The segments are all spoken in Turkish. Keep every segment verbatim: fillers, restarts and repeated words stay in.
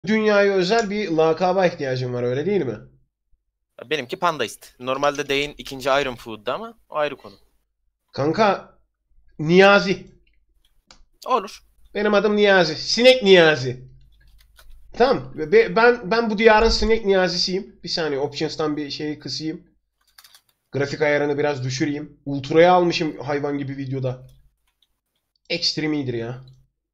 Dünyaya özel bir lakaba ihtiyacım var, öyle değil mi? Benimki Pandaist. Normalde Day'in ikinci Iron Food'da ama o ayrı konu. Kanka, Niyazi. Olur. Benim adım Niyazi. Sinek Niyazi. Tamam. Be- Ben ben bu diyarın sinek Niyazisiyim. Bir saniye, Options'tan bir şeyi kısayım. Grafik ayarını biraz düşüreyim. Ultra'ya almışım hayvan gibi videoda. Ekstrem iyidir ya.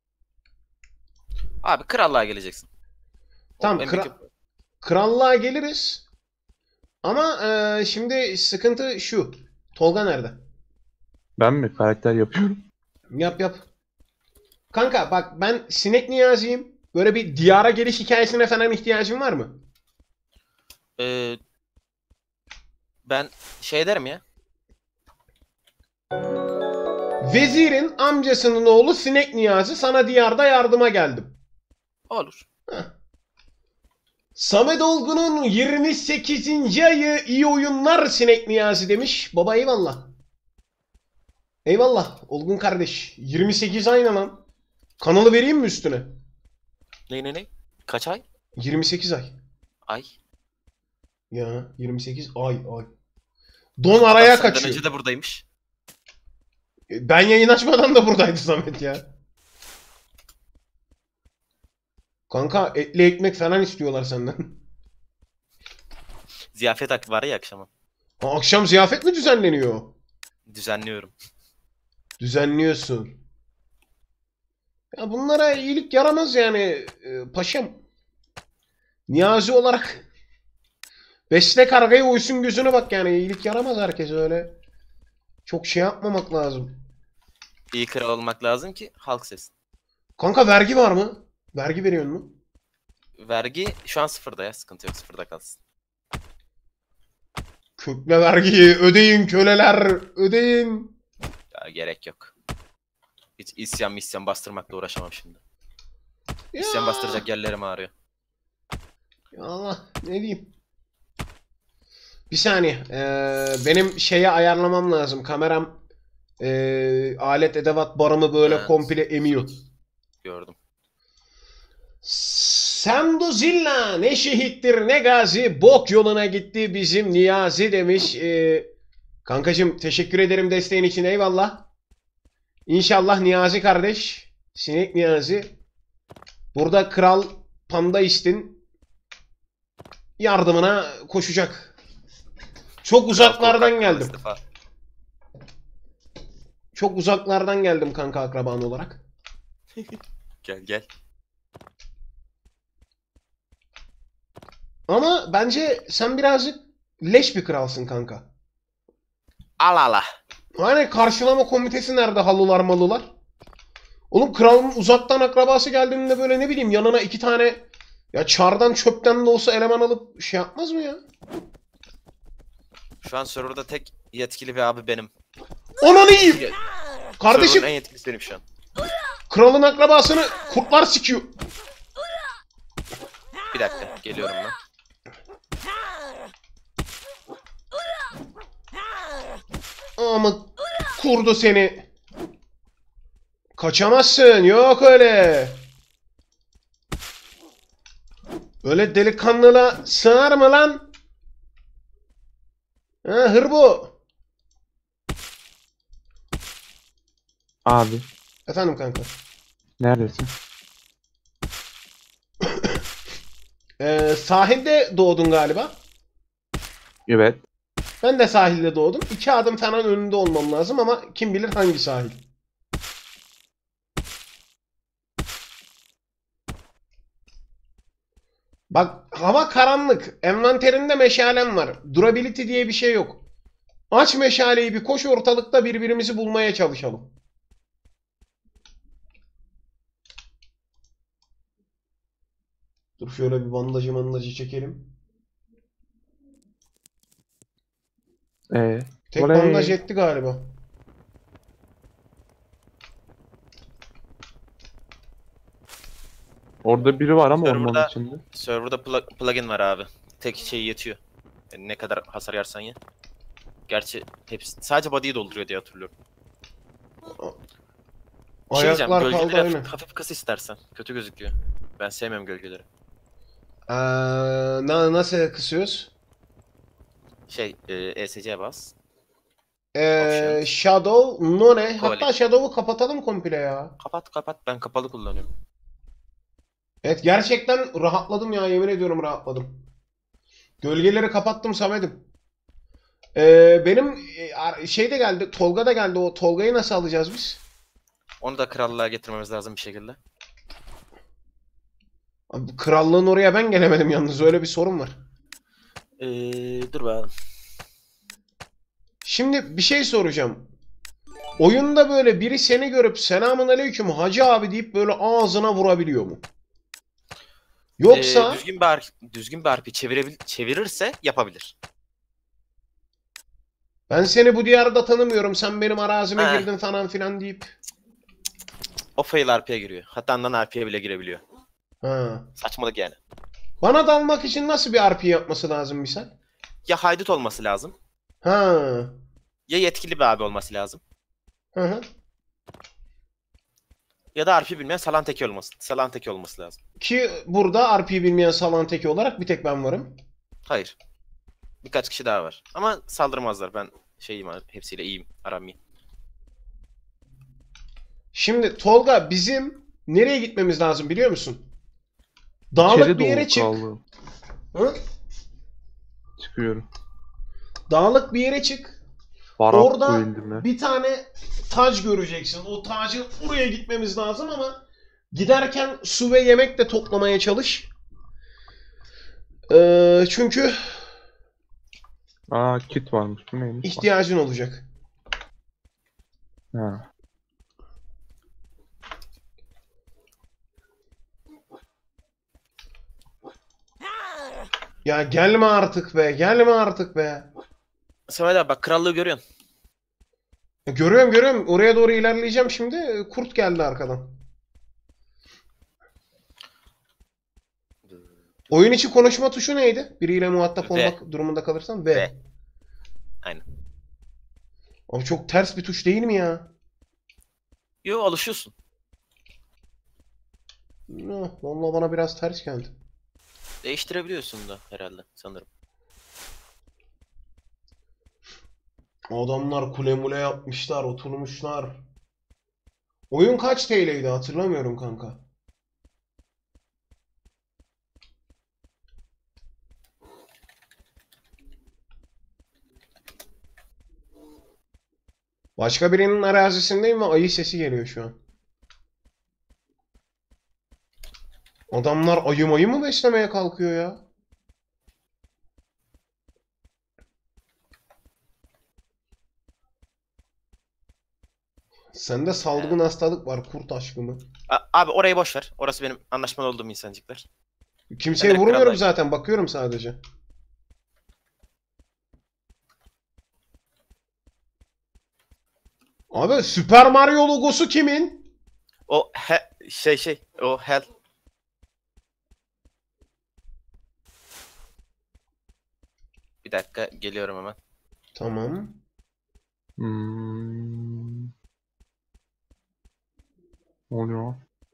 Abi krallığa geleceksin. O Tamam, en büyük... kra- krallığa geliriz. Ama eee, şimdi sıkıntı şu. Tolga nerede? Ben mi karakter yapıyorum? Yap yap. Kanka bak, ben Sinek Niyazi'yim. Böyle bir diyara geliş hikayesine falan ihtiyacın var mı? Ee, ben şey derim ya. Vezirin amcasının oğlu Sinek Niyazi, sana diyarda yardıma geldim. Olur. Heh. Samet Olgun'un yirmi sekizinci ayı iyi oyunlar Sinek Niyazi demiş. Baba eyvallah. Eyvallah Olgun kardeş. yirmi sekiz ay ne lan? Kanalı vereyim mi üstüne? Ne ne ne? Kaç ay? yirmi sekiz ay. Ay. Ya yirmi sekiz ay ay. Don Adam araya senden kaçıyor. önce de buradaymış. Ben yayın açmadan da buradaydı Samet ya. Kanka, etli ekmek falan istiyorlar senden. Ziyafet aklı var ya akşama. Ha, akşam ziyafet mi düzenleniyor? Düzenliyorum. Düzenliyorsun. Ya bunlara iyilik yaramaz yani, e, paşam. Niyazi olarak besle kargayı uysun gözüne bak, yani iyilik yaramaz herkese öyle. Çok şey yapmamak lazım. İyi kral olmak lazım ki halk sevsin. Kanka, vergi var mı? Vergi veriyor mu? Vergi şu an sıfırda ya. Sıkıntı yok, sıfırda kalsın. Kökle vergiyi ödeyin köleler, ödeyin. Ya, gerek yok. Hiç isyan misyan bastırmakla uğraşamam şimdi. Ya, İsyan bastıracak yerlerim ağrıyor. ya Allah, ne diyeyim. Bir saniye. Ee, benim şeye ayarlamam lazım. Kameram ee, alet edevat barımı böyle Ha, komple emiyor. slot. Gördüm. Sendozilla ne şehittir ne gazi, bok yoluna gitti bizim Niyazi demiş. Ee, kankacım, teşekkür ederim desteğin için, eyvallah. İnşallah Niyazi kardeş, Sinek Niyazi, burada Kral Pandaist'in yardımına koşacak. Çok Kral uzaklardan korkak kral geldim. istifa. Çok uzaklardan geldim kanka, akraban olarak. Gel gel. Ama bence sen birazcık leş bir kralsın kanka. Al ala. Hani karşılama komitesi nerede, halılar malılar? Oğlum, kralın uzaktan akrabası geldiğinde böyle, ne bileyim, yanına iki tane ya çardan çöpten de olsa eleman alıp şey yapmaz mı ya? Şu an serverda tek yetkili bir abi benim. Ananı yiyeyim! Kardeşim, Server'ın en yetkilisi benim şu an. kralın akrabasını kurtlar sikiyor. Bir dakika geliyorum ben. Ama kurdu seni. Kaçamazsın, yok öyle. Öyle delikanlına sığar mı lan? Ha, hırbo. Abi Efendim kanka. neredesin? Ee, sahilde doğdun galiba. Evet. Ben de sahilde doğdum. İki adım falan önünde olmam lazım ama kim bilir hangi sahil. Bak, hava karanlık. Envanterinde meşalem var. Durability diye bir şey yok. Aç meşaleyi, bir koş ortalıkta, birbirimizi bulmaya çalışalım. Dur şöyle bir bandajı mandajı çekelim. Ee, Tek bandaj oley. etti galiba. Orada biri var ama ormanın Server'da içinde. server'da pla- plugin var abi. Tek şey yetiyor. Yani ne kadar hasar yersen ye. Gerçi hepsi sadece body'yi dolduruyor diye hatırlıyorum. Bir şey diyeceğim, Ayaklar kaldı gölgeleri aynı. hafif, hafif kıs istersen. Kötü gözüküyor. Ben sevmiyorum gölgeleri. Ee, na nasıl kısıyoruz? Şey e, E S C'ye bas. Ee, Options. Shadow, None. Quality. Hatta Shadow'u kapatalım komple ya. Kapat kapat. Ben kapalı kullanıyorum. Evet, gerçekten rahatladım ya, yemin ediyorum rahatladım. Gölgeleri kapattım Samet'im. Ee, benim e, ar- şey de geldi, Tolga da geldi. O Tolga'yı nasıl alacağız biz? Onu da krallığa getirmemiz lazım bir şekilde. Abi, krallığın oraya ben gelemedim yalnız, öyle bir sorun var. Ee, dur bakalım. Şimdi bir şey soracağım. Oyunda böyle biri seni görüp selamun aleyküm hacı abi deyip böyle ağzına vurabiliyor mu? Ee, Yoksa düzgün bir harf, düzgün bir harfi çevirebil çevirirse yapabilir. ben seni bu diyarda tanımıyorum, sen benim arazime Ha. girdin falan filan deyip. O fail R P'ye giriyor. Hatta non R P'ye bile girebiliyor. Ha. Saçmalık yani. Bana dalmak için nasıl bir R P yapması lazım misal? Ya haydut olması lazım. Ha. Ya yetkili bir abi olması lazım. Hı hı. Ya da R P bilmeyen salan teki olması, salan teki olması lazım. Ki burada R P bilmeyen salan teki olarak bir tek ben varım. Hayır. Birkaç kişi daha var. Ama saldırmazlar. Ben şeyim hepsiyle iyiyim. Aram iyi. Şimdi Tolga, bizim nereye gitmemiz lazım biliyor musun? Dağlık İçeri bir yere doğru çık. krallığı. Hı? Çıkıyorum. Dağlık bir yere çık. Barak Orada koyuldu mu? bir tane tac göreceksin. O tacın oraya gitmemiz lazım ama giderken su ve yemek de toplamaya çalış. Ee, çünkü Aa, kit varmış. Bu neymiş? ihtiyacın olacak. Ha. Ya gelme artık be, gelme artık be. Samet abi bak krallığı görüyorsun. Ya görüyorum görüyorum. Oraya doğru ilerleyeceğim şimdi. Kurt geldi arkadan. Oyun içi konuşma tuşu neydi? Biriyle muhatap V. olmak durumunda kalırsan V. V. Aynen. Abi çok ters bir tuş değil mi ya? Yo alışıyorsun. No, vallahi bana biraz ters geldi. Değiştirebiliyorsun da herhalde sanırım. Adamlar kule mule yapmışlar, oturmuşlar. Oyun kaç T L'ydi hatırlamıyorum kanka. Başka birinin arazisindeyim ve ayı sesi geliyor şu an. Adamlar ayı mayı mı beslemeye kalkıyor ya? Sende salgın hastalık var, kurt aşkı mı? A- abi orayı boş ver. Orası benim anlaşmalı olduğum insancıklar. Kimseye direkt vurmuyorum krallığa zaten, bakıyorum sadece. Abi Super Mario logosu kimin? O he şey şey o hell. Bir dakika geliyorum hemen. Tamam. Hmm. Ne oluyor?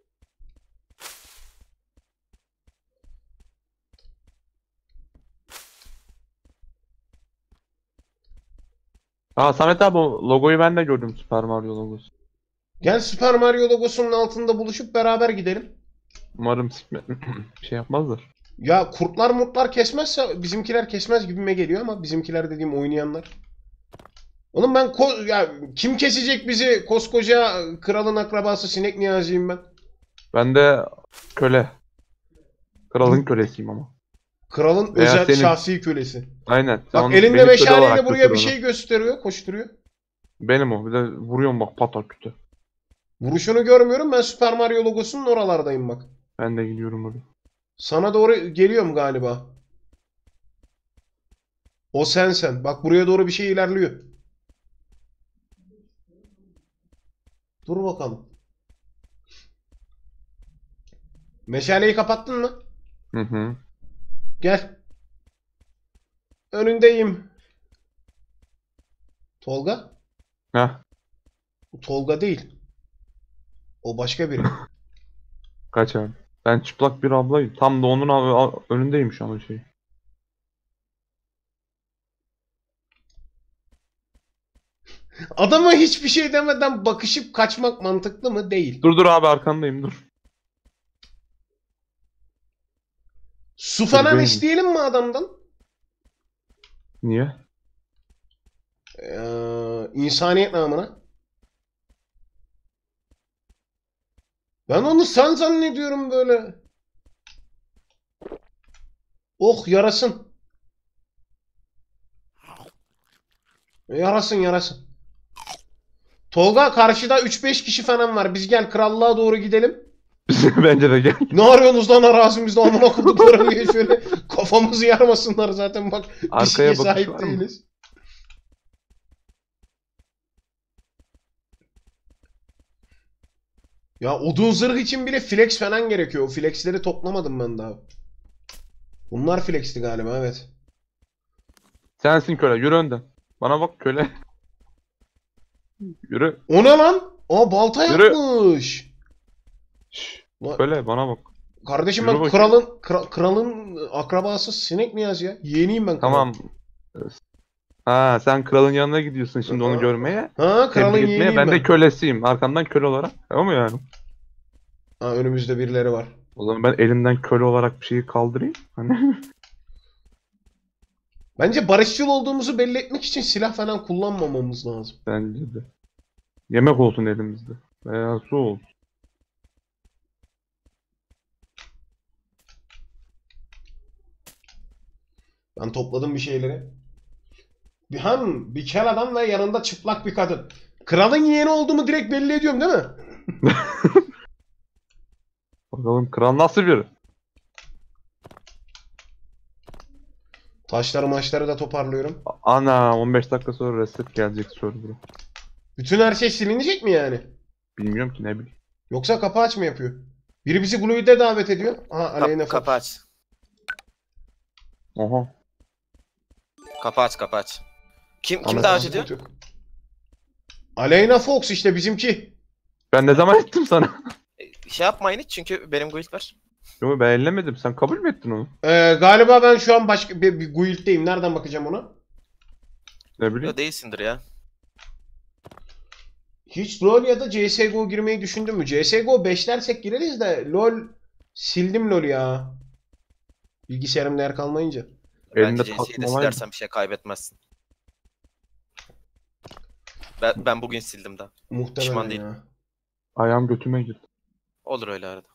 Aa, Samet abi, o logoyu ben de gördüm, Super Mario logosu. Gel Super Mario logosunun altında buluşup beraber gidelim. Umarım sikme bir şey yapmazlar. Ya kurtlar murtlar kesmezse bizimkiler kesmez gibime geliyor ama bizimkiler dediğim oynayanlar. Oğlum ben ko- ya kim kesecek bizi? Koskoca kralın akrabası Sinek Niyazi'yim ben. Ben de köle. Kralın kölesiyim ama. Kralın Veya özel senin. şahsi kölesi. Aynen. sen Bak onu elinde beni köle meşaleyle olarak buraya bir götür şey gösteriyor, koşturuyor. onu. Benim o. Bir de vuruyorum bak, patak kütü. Vuruşunu görmüyorum, ben Super Mario logosunun oralardayım bak. Ben de gidiyorum oraya. Sana doğru geliyorum galiba. O sensen. Bak buraya doğru bir şey ilerliyor. Dur bakalım. Meşaleyi kapattın mı? Hı hı. Gel. Önündeyim. Tolga? Heh. Tolga değil. O başka biri. Kaç abi? Ben çıplak bir ablayım. Tam da onun a- a- önündeyim şu an o şey. Adama hiçbir şey demeden bakışıp kaçmak mantıklı mı? Değil. Dur dur abi arkandayım dur. Su falan Benim- isteyelim mi adamdan? Niye? Ee, insaniyet namına. Ben onu sen zannediyorum böyle. Oh yarasın. Yarasın yarasın. Tolga karşıda üç beş kişi falan var. Biz gel krallığa doğru gidelim. Bence de gel. Ne arıyorsunuz lan arazimizde amına koyduklarım diye şöyle kafamızı yarmasınlar zaten bak. Bir Arkaya şeye bakış sahip var mı? değiliz. Ya odun zırh için bile flex falan gerekiyor. O flexleri toplamadım ben daha. Bunlar flexti galiba evet. Sensin köle yürü önden. Bana bak köle. Yürü. O ne lan? Aa balta Yürü. yapmış. Şşş, Lan, köle bana bak. kardeşim Yürü ben bakayım. kralın kra- kralın akrabası sinek mi yaz ya? Yeğeniyim ben kralın. Tamam. Ha sen kralın yanına gidiyorsun şimdi Aha. onu görmeye. Ha kralın Tebrik etmeye. yeğeniyim Ben ben. de kölesiyim. Arkandan köle olarak. Tamam mı yani? Ha önümüzde birileri var. O zaman ben elimden köle olarak bir şeyi kaldırayım. Hani Bence barışçıl olduğumuzu belli etmek için silah falan kullanmamamız lazım. bence de. Yemek olsun elimizde. Veya su olsun. Ben topladım bir şeyleri. Bir han, bir kel adam ve yanında çıplak bir kadın. Kralın yeğeni olduğumu direkt belli ediyorum değil mi? Bakalım kral nasıl biri? Taşları maçları da toparlıyorum. Ana on beş dakika sonra reset gelecek server'a. Bütün her şey silinecek mi yani? Bilmiyorum ki ne bileyim. Yoksa kapı aç mı yapıyor? Biri bizi Gluid'e davet ediyor. Aha Aleyna Kap, Fox. kapı aç. Oha. Kapı aç kapı aç. Kim kim Ama- davet ediyor? Yok. Aleyna Fox işte bizimki. Ben ne zaman ettim sana? E, Şey yapmayın hiç çünkü benim guild var. Yo ben ellemedim. Sen kabul mü ettin onu? Ee, galiba ben şu an başka bir, bir Guild'deyim. Nereden bakacağım ona? Ne Yo, bileyim. değilsindir ya. Hiç LoL ya da C S G O girmeyi düşündün mü? C S G O beşlersek gireriz de LoL sildim LoL ya. Bilgisayarımda yer kalmayınca. Elinde Bence C S'yi de takma var mı? silersen bir şey kaybetmezsin. Ben, ben bugün sildim de. Muhtemelen Pişman değilim. ya. Ayağım götüme girdi. Olur öyle arada.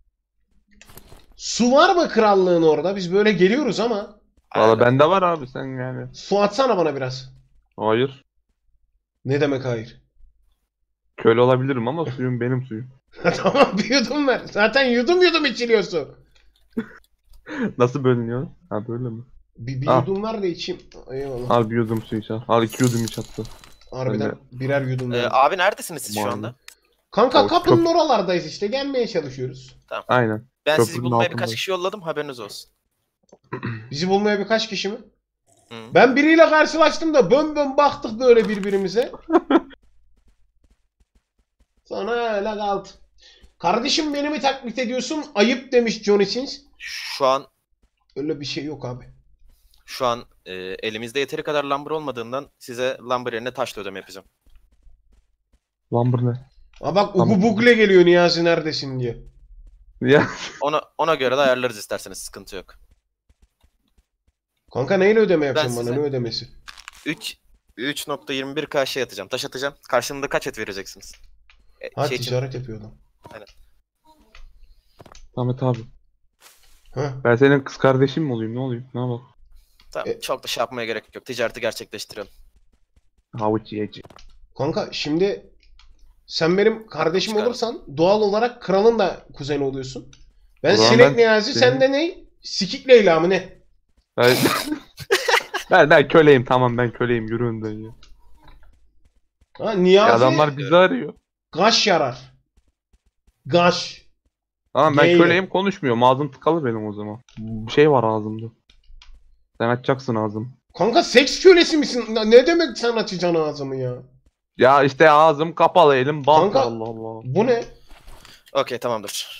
Su var mı krallığın orada? Biz böyle geliyoruz ama. Valla Ayarla. bende var abi sen yani. Su atsana bana biraz. Hayır. Ne demek hayır? Köle olabilirim ama suyum benim suyum. Tamam bir yudum ver. Zaten yudum yudum içiliyor su. Nasıl bölünüyor? Ha böyle mi? Bir, bir Ah. yudum ver de içeyim. Eyvallah. Al bir yudum su iç al. Al iki yudum iç hatta. Harbiden birer yudum Ee, ver. abi neredesiniz siz şu Malum. anda? Kanka o kapının köp- oralardayız işte. Gelmeye çalışıyoruz. Aynen. Ben sizi Köprünün bulmaya birkaç altındayım. kişi yolladım haberiniz olsun. Bizi bulmaya birkaç kişi mi? Hı. Ben biriyle karşılaştım da bön bön baktık böyle birbirimize. Sonra öyle kaldı. Kardeşim beni mi taklit ediyorsun? Ayıp demiş Johnny Sins. Şu an Öyle bir şey yok abi. şu an e, elimizde yeteri kadar lumber olmadığından size lumber yerine taşla ödeme yapacağım. Lumber ne? Aa bak Tamam. Ugu Bugle geliyor Niyazi neredesin diye. Ya Ona ona göre de ayarlarız isterseniz sıkıntı yok. Kanka neyle ödeme yapacaksın Ben bana size- ne ödemesi? üç üç nokta yirmi bir K şey atacağım. Taş atacağım. Karşılığında kaç et vereceksiniz? E, Ha şey için- ticaret yapıyor adam. Ahmet abi. Ha. Ben senin kız kardeşin mi olayım? Ne olayım? Ne yapalım? Tamam, E- çok da şey yapmaya gerek yok. Ticareti gerçekleştirelim. Havuç yiyeci. Kanka şimdi sen benim kardeşim çıkardım. olursan doğal olarak kralın da kuzeni oluyorsun. Ben O zaman Sinek ben Niyazi senin- sen de ne? Sikik Leyla mı ne? Ben... ben, ben köleyim tamam ben köleyim yürü önden ya. Ha Ya Niyazi adamlar bizi arıyor. gaş yarar. Gaş. Tamam ben Geyle. köleyim konuşmuyorum ağzım tıkalı benim o zaman. Bir şey var ağzımda. Sen açacaksın ağzımı. Kanka seks kölesi misin? Ne demek sen açacaksın ağzımı ya? Ya işte ağzım kapalı elim bant Kanka- Allah Allah. Bu ne? Okey tamamdır.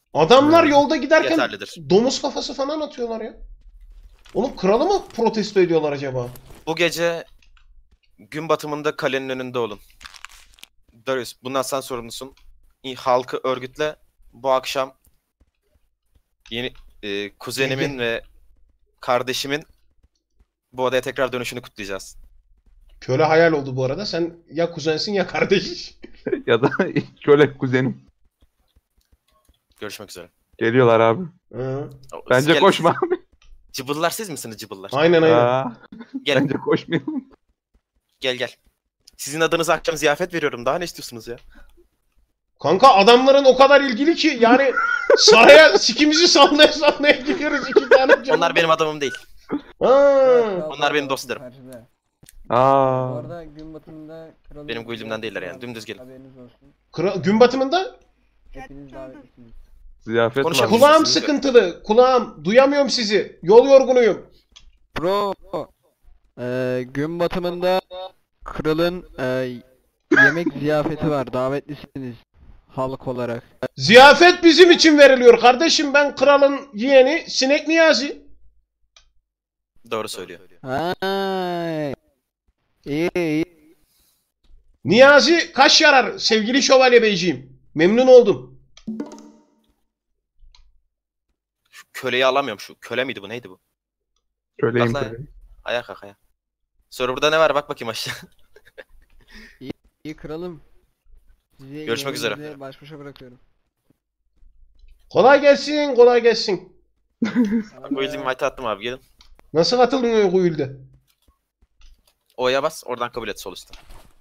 Adamlar Evet. yolda giderken Yeterlidir. domuz kafası falan atıyorlar ya. Oğlum kralı mı protesto ediyorlar acaba? Bu gece gün batımında kalenin önünde olun. Darius, bundan sen sorumlusun. İ- Halkı örgütle. Bu akşam yeni e, kuzenimin Gel, gel. ve kardeşimin bu odaya tekrar dönüşünü kutlayacağız. Köle hayal oldu bu arada. Sen ya kuzensin ya kardeş. Ya da köle kuzenim. Görüşmek üzere. Geliyorlar abi. Hı. Bence Gel- koşma abi. Cıbıllar siz misiniz cıbıllar? Aynen aynen. Aa, Gel bence koşmayalım. gel gel. Sizin adınıza akşam ziyafet veriyorum. Daha ne istiyorsunuz ya? Kanka adamların o kadar ilgili ki yani saraya sikimizi sallaya sallaya gidiyoruz iki tane canım. Onlar benim adamım değil. Ha. Onlar benim dostlarım. Karşıda. Aa. Bu arada gün batımında kralın... Benim guildimden değiller yani. Dümdüz gelin. Haberiniz olsun. Kra- gün batımında Hepiniz davetlisiniz. Ziyafet var. Konuşalım. kulağım Sizi- sıkıntılı. Kulağım. Duyamıyorum sizi. Yol yorgunuyum. Bro, eee gün batımında kralın eee, yemek ziyafeti var. Davetlisiniz halk olarak. Ziyafet bizim için veriliyor kardeşim. Ben kralın yeğeni Sinek Niyazi. Doğru söylüyor. Ay. İyi iyi. Niyazi kaş yarar sevgili şövalye beyciğim. Memnun oldum. Şu köleyi alamıyorum. Şu köle miydi bu? Neydi bu? Köleyim Kalk lan. köleyim. Ayağa kalk ayağa. Sonra burada ne var? Bak bakayım aşağı. İyi kralım. Sizi Görüşmek üzere. yemeğinize baş başa bırakıyorum. Kolay gelsin, kolay gelsin. Bu yüzden invite attım abi. Gelin. Nasıl katıldın o kuyulda? O'ya bas. Oradan kabul et sol üstten.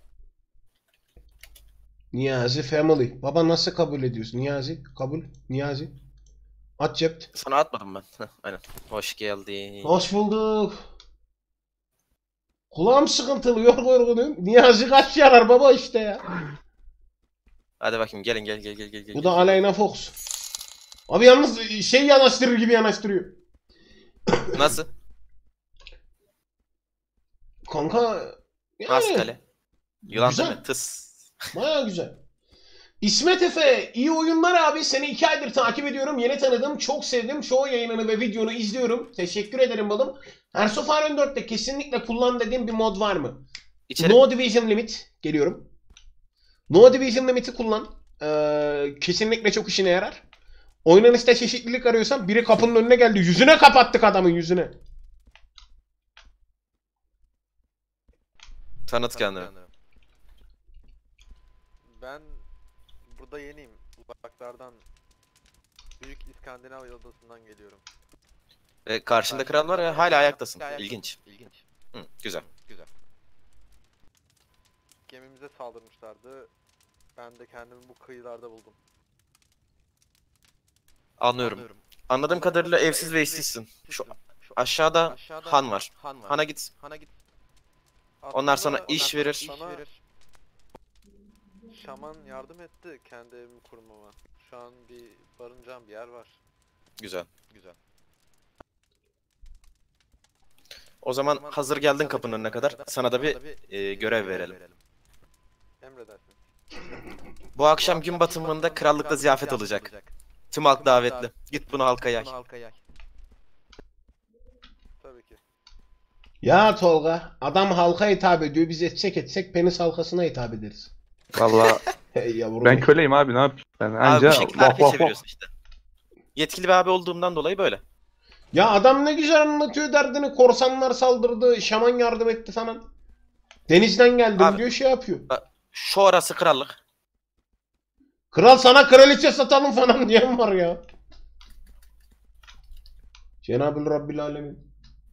Niyazi family. Baba nasıl kabul ediyorsun? Niyazi kabul. Niyazi. Accept. Sana atmadım ben. Heh, aynen. Hoş geldin. Hoş bulduk. Kulağım sıkıntılı, yorgun yorgunum. Niyazi kaç yarar baba işte ya. Hadi bakayım gelin gel gel gel gel. gel. Bu da Aleyna Fox. Abi yalnız şey yanaştırır gibi yanaştırıyor. Nasıl? Kanka Nasıl yani kale? Yılan güzel. değil mi? Tıs. Baya güzel. İsmet Efe, iyi oyunlar abi. Seni iki aydır takip ediyorum. Yeni tanıdım. Çok sevdim. Çoğu yayınını ve videonu izliyorum. Teşekkür ederim balım. Hearts of Iron dörtte kesinlikle kullan dediğim bir mod var mı? İçeri. No Division Limit. Geliyorum. No Division Limit'i kullan. Ee, kesinlikle çok işine yarar. Oynanışta çeşitlilik arıyorsan biri kapının önüne geldi. Yüzüne kapattık adamın yüzüne. Tanıt kendini. Ben burada yeniyim. Uzaklardan Büyük İskandinav Adası'ndan geliyorum. Ve karşında kral var ya hala ayaktasın. Ayak- İlginç. İlginç. Hı, güzel. Güzel. Gemimize saldırmışlardı. Ben de kendimi bu kıyılarda buldum. Anlıyorum. Anladığım kadarıyla evsiz ve işsizsin. Şu aşağıda Aşağıda han var. Han var. Hana git. Hana git. Onlar sana Aslında iş onlar verir. Sana şaman yardım etti kendi evimi kurmama. Şu an bir barınacağım bir yer var. Güzel. Güzel. O zaman hazır geldin kapının önüne kadar sana da bir e, görev verelim. Emredersin. Bu akşam gün batımında krallıkta ziyafet olacak. Tüm halk davetli. Git bunu halka yay. Tabii ki. Ya Tolga, adam halka hitap ediyor. Biz etsek etsek penis halkasına hitap ederiz. Valla Hey yavrum. ben köleyim abi ne yapayım? Ben Abi anca bu şekilde vah arkaya vah vah. çeviriyorsun işte. Yetkili bir abi olduğumdan dolayı böyle. Ya adam ne güzel anlatıyor derdini. Korsanlar saldırdı, şaman yardım etti falan. Denizden geldim Abi- diyor şey yapıyor. Şu orası krallık. Kral sana kraliçe satalım falan diyen var ya. Cenab-ı Rabbil Alemin.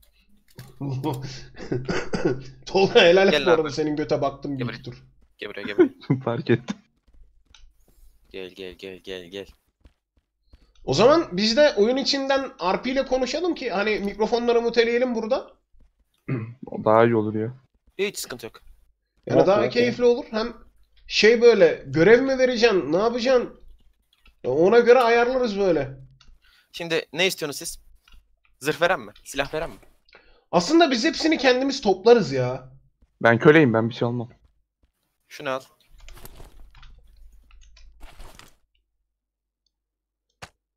Tolga helal et Gel bu lan. arada senin göte baktım bir Gel iki tur. Gel buraya gel buraya. Fark ettim. Gel gel gel gel gel. O zaman biz de oyun içinden R P ile konuşalım ki hani mikrofonları muteleyelim burada. O daha iyi olur ya. Hiç sıkıntı yok. Yani Yok, daha yok, keyifli olur. Hem şey böyle görev mi vereceksin, ne yapacaksın? Ya ona göre ayarlarız böyle. Şimdi ne istiyorsunuz siz? Zırh veren mi? Silah veren mi? Aslında biz hepsini kendimiz toplarız ya. Ben köleyim ben bir şey almam. Şunu al.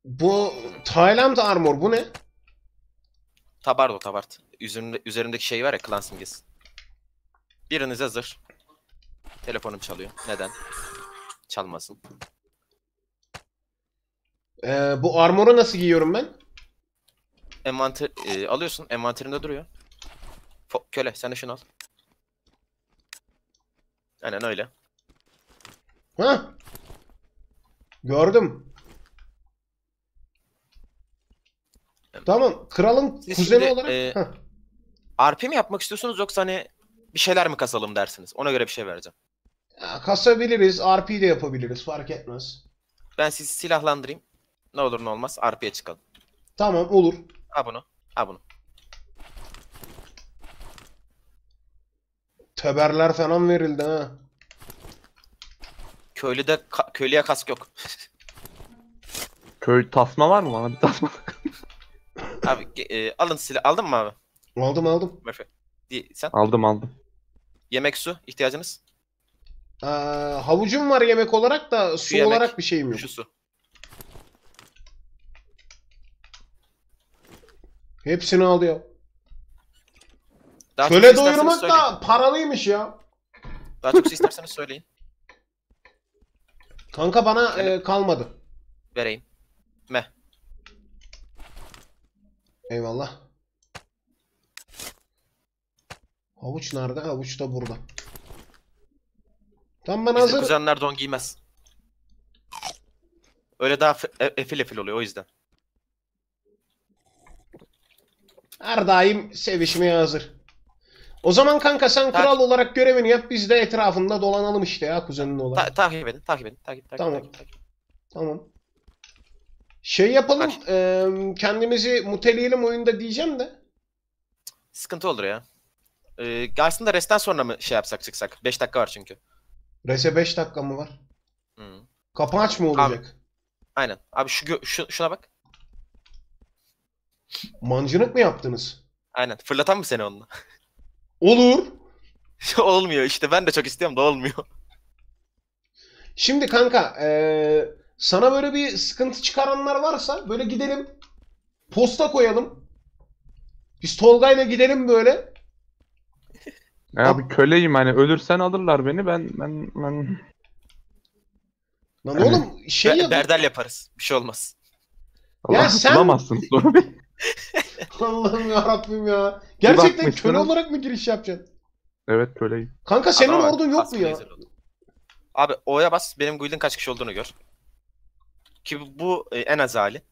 Bu Tayland armor bu ne? Tabard o tabard. Üzerinde, üzerindeki şey var ya, klan simgesi. Birinize zırh. Telefonum çalıyor. Neden? Çalmasın. Ee, bu armoru nasıl giyiyorum ben? Envanter e, alıyorsun. Envanterinde duruyor. Fo- köle sen de şunu al. Aynen öyle. Ha? Gördüm. Tamam. Kralın Siz kuzeni şimdi, olarak. e, Heh. R P mi yapmak istiyorsunuz yoksa hani bir şeyler mi kasalım dersiniz? Ona göre bir şey vereceğim. Ya, kasabiliriz. R P de yapabiliriz. Fark etmez. Ben sizi silahlandırayım. Ne olur ne olmaz R P'ye çıkalım. Tamam olur. Ha bunu. Ha bunu. Teberler falan verildi ha. Köylüde ka- köylüye kask yok. Köy tasma var mı bana bir tasma? Abi ge- e, alın silah. Aldın mı abi? Aldım aldım. Murphy. Di- sen? Aldım aldım. Yemek, su ihtiyacınız? Ee, havucum var yemek olarak da su yemek, olarak bir şeyim yok. Şu su. Hepsini alıyor. Daha Köle çok su isterseniz doyurmak söyleyin. da paralıymış ya. Daha çok su isterseniz söyleyin. Kanka bana Köle- e, kalmadı. Vereyim. Meh. Eyvallah. Havuç nerede? Havuç da burada. Tam ben Bizde hazır. kuzenler don giymez. Öyle daha fe- e- efil efil oluyor o yüzden. Her daim sevişmeye hazır. O zaman kanka sen Tak- kral olarak görevini yap. Biz de etrafında dolanalım işte ya kuzenin olarak. Ta- takip edin, takip edin. Takip, takip, Tamam. takip, takip. Tamam. Şey yapalım. Kaç? e, kendimizi muteleyelim oyunda diyeceğim de. Sıkıntı olur ya. Ee, aslında restten sonra mı şey yapsak çıksak? beş dakika var çünkü. Rese beş dakika mı var? Hı. Kapı aç mı olacak? Aynen. Abi şu, gö- şu şuna bak. Mancınık mı yaptınız? Aynen. Fırlatan mı seni onunla? Olur. Olmuyor işte. Ben de çok istiyorum da olmuyor. Şimdi kanka e, sana böyle bir sıkıntı çıkaranlar varsa böyle gidelim. Posta koyalım. Biz Tolga'yla gidelim böyle. Ya bir köleyim hani ölürsen alırlar beni ben ben ben Lan Evet. oğlum şey Be- yap. Berdel yaparız. Bir şey olmaz. Allah sen- bulamazsın sonra beni. Allah'ım yarabbim ya. Gerçekten köle bakmışsınız. olarak mı giriş yapacaksın? Evet köleyim. Kanka senin Ama bak, ordun yok mu askeri ya? zırh oldu. Abi O'ya bas. Benim guild'in kaç kişi olduğunu gör. Ki bu- bu e, en az hali.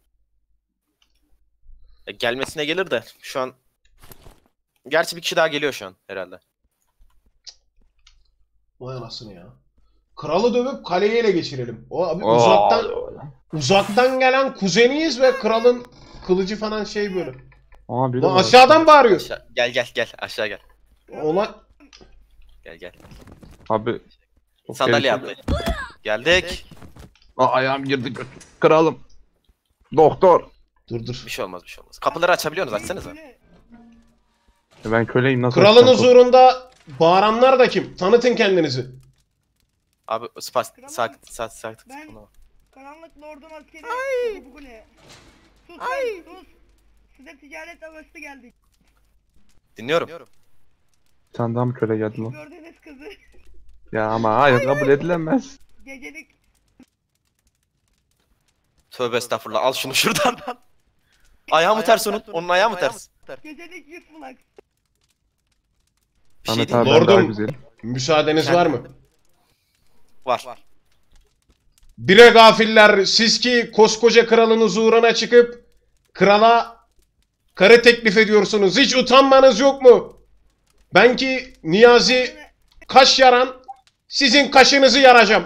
E, gelmesine gelir de şu an. Gerçi bir kişi daha geliyor şu an herhalde. Vay anasını ya. Kralı dövüp kaleyi ele geçirelim. O abi Oo. uzaktan uzaktan gelen kuzeniyiz ve kralın kılıcı falan şey böyle. Aa, biri Lan var. aşağıdan bağırıyor. Aşağı, gel gel gel aşağı gel. Ola Gel gel. Abi. çok Sandalye tehlikeli. atlayın. Geldik. Aa, ayağım girdi götü. Kralım. Doktor. dur dur. Bir şey olmaz bir şey olmaz. Kapıları açabiliyorsunuz açsanıza. Ben köleyim nasıl Kralın açacağım? huzurunda bağıranlar da kim? Tanıtın kendinizi. Abi spas sak sak sak. Ben- Karanlık Lord'un askeri. Ay. Bu ne? Sus Ay. sus. Size ticaret amaçlı geldik. Dinliyorum. Bir tane daha mı köle geldi lan? Gördüğünüz kızı Ya ama hayır kabul edilemez. gecelik Tövbe estağfurullah. Al şunu şuradan. Ayağı mı ters onun? Onun ayağı mı ters? gecelik yüz flak. Bir şey Ahmet değil. abi ben daha Lordum. güzelim. Müsaadeniz var mı? Var. Bire gafiller siz ki koskoca kralın huzuruna çıkıp krala karı teklif ediyorsunuz. Hiç utanmanız yok mu? Ben ki Niyazi kaş yaran sizin kaşınızı yaracağım.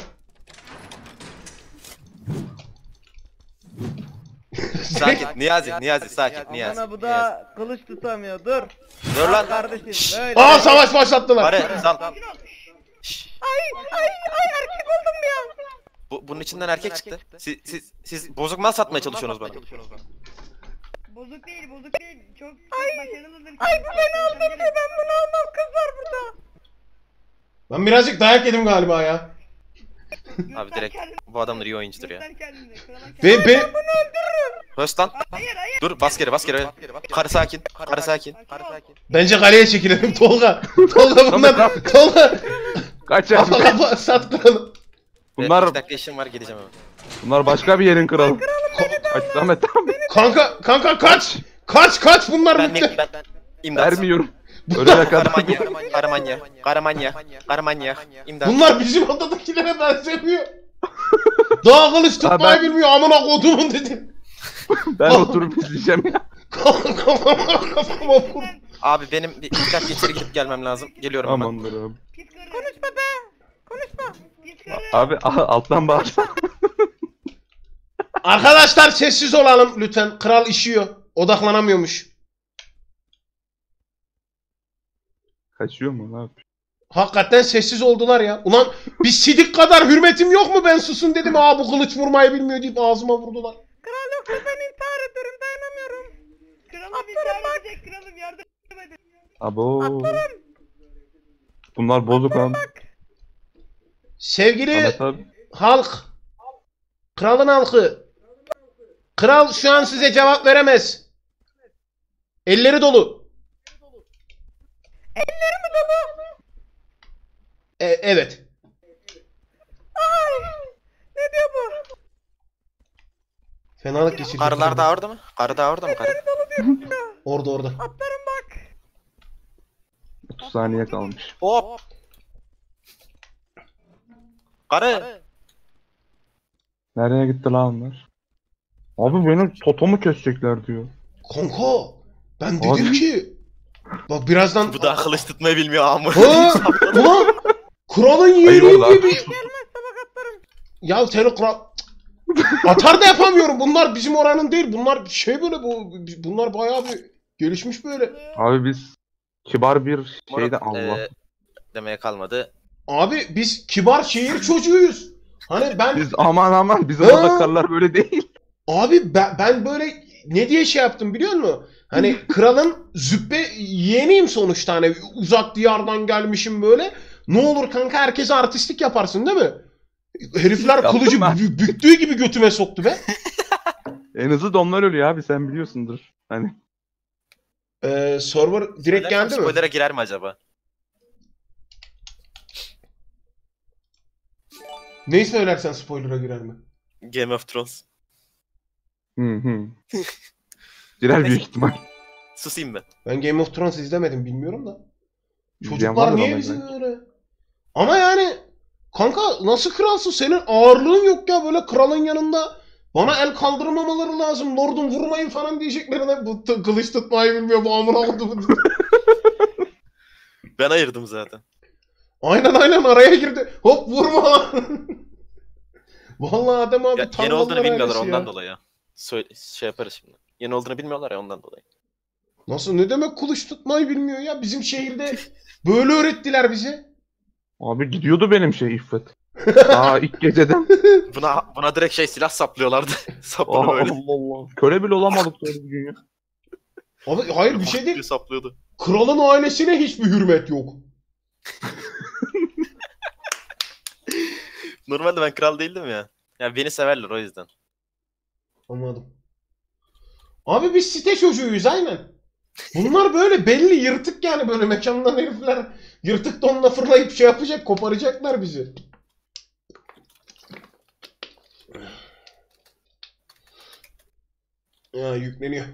Sakin. Niyazi, Niyazi sakin. Niyazi. Bana bu Niyazi. da kılıç tutamıyor. Dur. Dur lan. Kardeşim Şşş. böyle. Aa savaş başlattılar. Pare, sal. Sakin ol. Şşş. Ay ay ay erkek oldum ya. Bu, bunun içinden erkek çıktı. Siz, siz, siz bozuk mal satmaya çalışıyorsunuz bana. Bozuk değil bozuk değil. Çok, çok başarılıdır. Ay bu beni aldatıyor ben bunu almam kız var burada. Ben birazcık dayak yedim galiba ya. Abi direkt bu adamlar iyi oyuncudur ya. Göster kendini. Krala kendini. Ben, ben... Höst lan. Hayır hayır. Dur bas geri bas geri. Karı sakin. Karı sakin. Sakin ol. Bence kaleye çekilelim Tolga. Tolga bunlar... Tolga. Kaç Kafa abi. kafa sat kralı. Bunlar... Bunlar iki dakika işim var geleceğim hemen. bunlar başka bir yerin kralı. Kaç Samet abi. Kanka kanka kaç. Kaç kaç bunlar Ben bitti. ben ben. İmdat. Vermiyorum. Ölene kadar. Karamanya. Karamanya. Karamanya. Karamanya. İmdat. Bunlar bizim adadakilere benzemiyor. Daha kılıç Ha, tutmayı ben- bilmiyor amına kodumun dedim. Ben oturup izleyeceğim ya. Kafama kafama vur. Abi benim bir iki dakika içeri gidip gelmem lazım. Geliyorum hemen. Amandır abi. Pis karı. Konuşma be. Konuşma. Pis karı. Abi a- alttan bağırsan. Arkadaşlar sessiz olalım lütfen. Kral işiyor. Odaklanamıyormuş. Kaçıyor mu abi? Hakikaten sessiz oldular ya. Ulan bir sidik kadar hürmetim yok mu ben susun dedim. Aa bu kılıç vurmayı bilmiyor deyip ağzıma vurdular. Kral yoksa ben intihar ederim dayanamıyorum. Kralım intihar edecek kralım yardım edin. Abo. Bunlar bozuk abi. Sevgili Samet abi. halk. Kralın halkı. Kral şu an size cevap veremez. Elleri dolu. Elleri mi dolu? E, evet. Ay. Ne diyor bu? Fenalık geçirdi. Karılar da orada mı? Karı da orada mı karı? Orada orada. Atlarım bak. otuz saniye kalmış. Hop. Karı. Nereye gitti lan onlar? Abi benim totomu kesecekler diyor. Kanka ben dedim Abi. ki bak birazdan Bu da kılıç tutmayı bilmiyor amur. Ha, ulan kralın Hayır, yeğeni orada- gibi. Gelmezse bak atlarım. Ya seni kral atar da yapamıyorum. Bunlar bizim oranın değil. Bunlar şey böyle bu bunlar bayağı bir gelişmiş böyle. Abi biz kibar bir şeyde Moruk, Allah. eee, demeye kalmadı. Abi biz kibar şehir çocuğuyuz. Hani ben Biz aman aman bizim Ha. orada karılar böyle değil. abi ben, ben böyle ne diye şey yaptım biliyor musun? Hani kralın züppe yeğeniyim sonuçta hani uzak diyardan gelmişim böyle. Ne olur kanka herkese artistlik yaparsın değil mi? Herifler Yaptım kılıcı ben. bü- büktüğü gibi götüme soktu be. En hızlı da onlar ölüyor abi sen biliyorsundur. Hani Ee, server direkt Söylersem geldi mi? Spoiler'a girer mi acaba? Neyi söylersen spoiler'a girer mi? Game of Thrones. hı hı. Girer büyük ihtimal. Susayım ben. Ben Game of Thrones izlemedim bilmiyorum da. İzleyen Çocuklar vardır niye ama bizim belki. böyle? Ama yani kanka nasıl kralsın? Senin ağırlığın yok ya böyle kralın yanında. Bana el kaldırmamaları lazım. Lordum vurmayın falan diyeceklerine bu t- kılıç tutmayı bilmiyor bu amına oldu. Ben ayırdım zaten. Aynen aynen araya girdi. Hop vurma. Vallahi adam abi Ya, tam yeni olduğunu vallahi bilmiyorlar ailesi ondan ya. dolayı. Söyle, şey yaparız şimdi. Yeni olduğunu bilmiyorlar ya ondan dolayı. Nasıl ne demek kılıç tutmayı bilmiyor ya? Bizim şehirde böyle öğrettiler bize. Abi gidiyordu benim şey İffet. Aa ilk geceden. Buna buna direkt şey silah saplıyorlardı. Aa, Sapladı böyle. Allah Allah. Köle bile olamadık doğru düzgün ya. Abi hayır bir şey değil. Saplıyordu. Kralın ailesine hiçbir hürmet yok. Normalde ben kral değildim ya. Ya beni severler o yüzden. Anladım. Abi biz site çocuğuyuz aynen. Bunlar böyle belli yırtık yani böyle mekandan herifler yırtık donla fırlayıp şey yapacak koparacaklar bizi. Ya yükleniyor.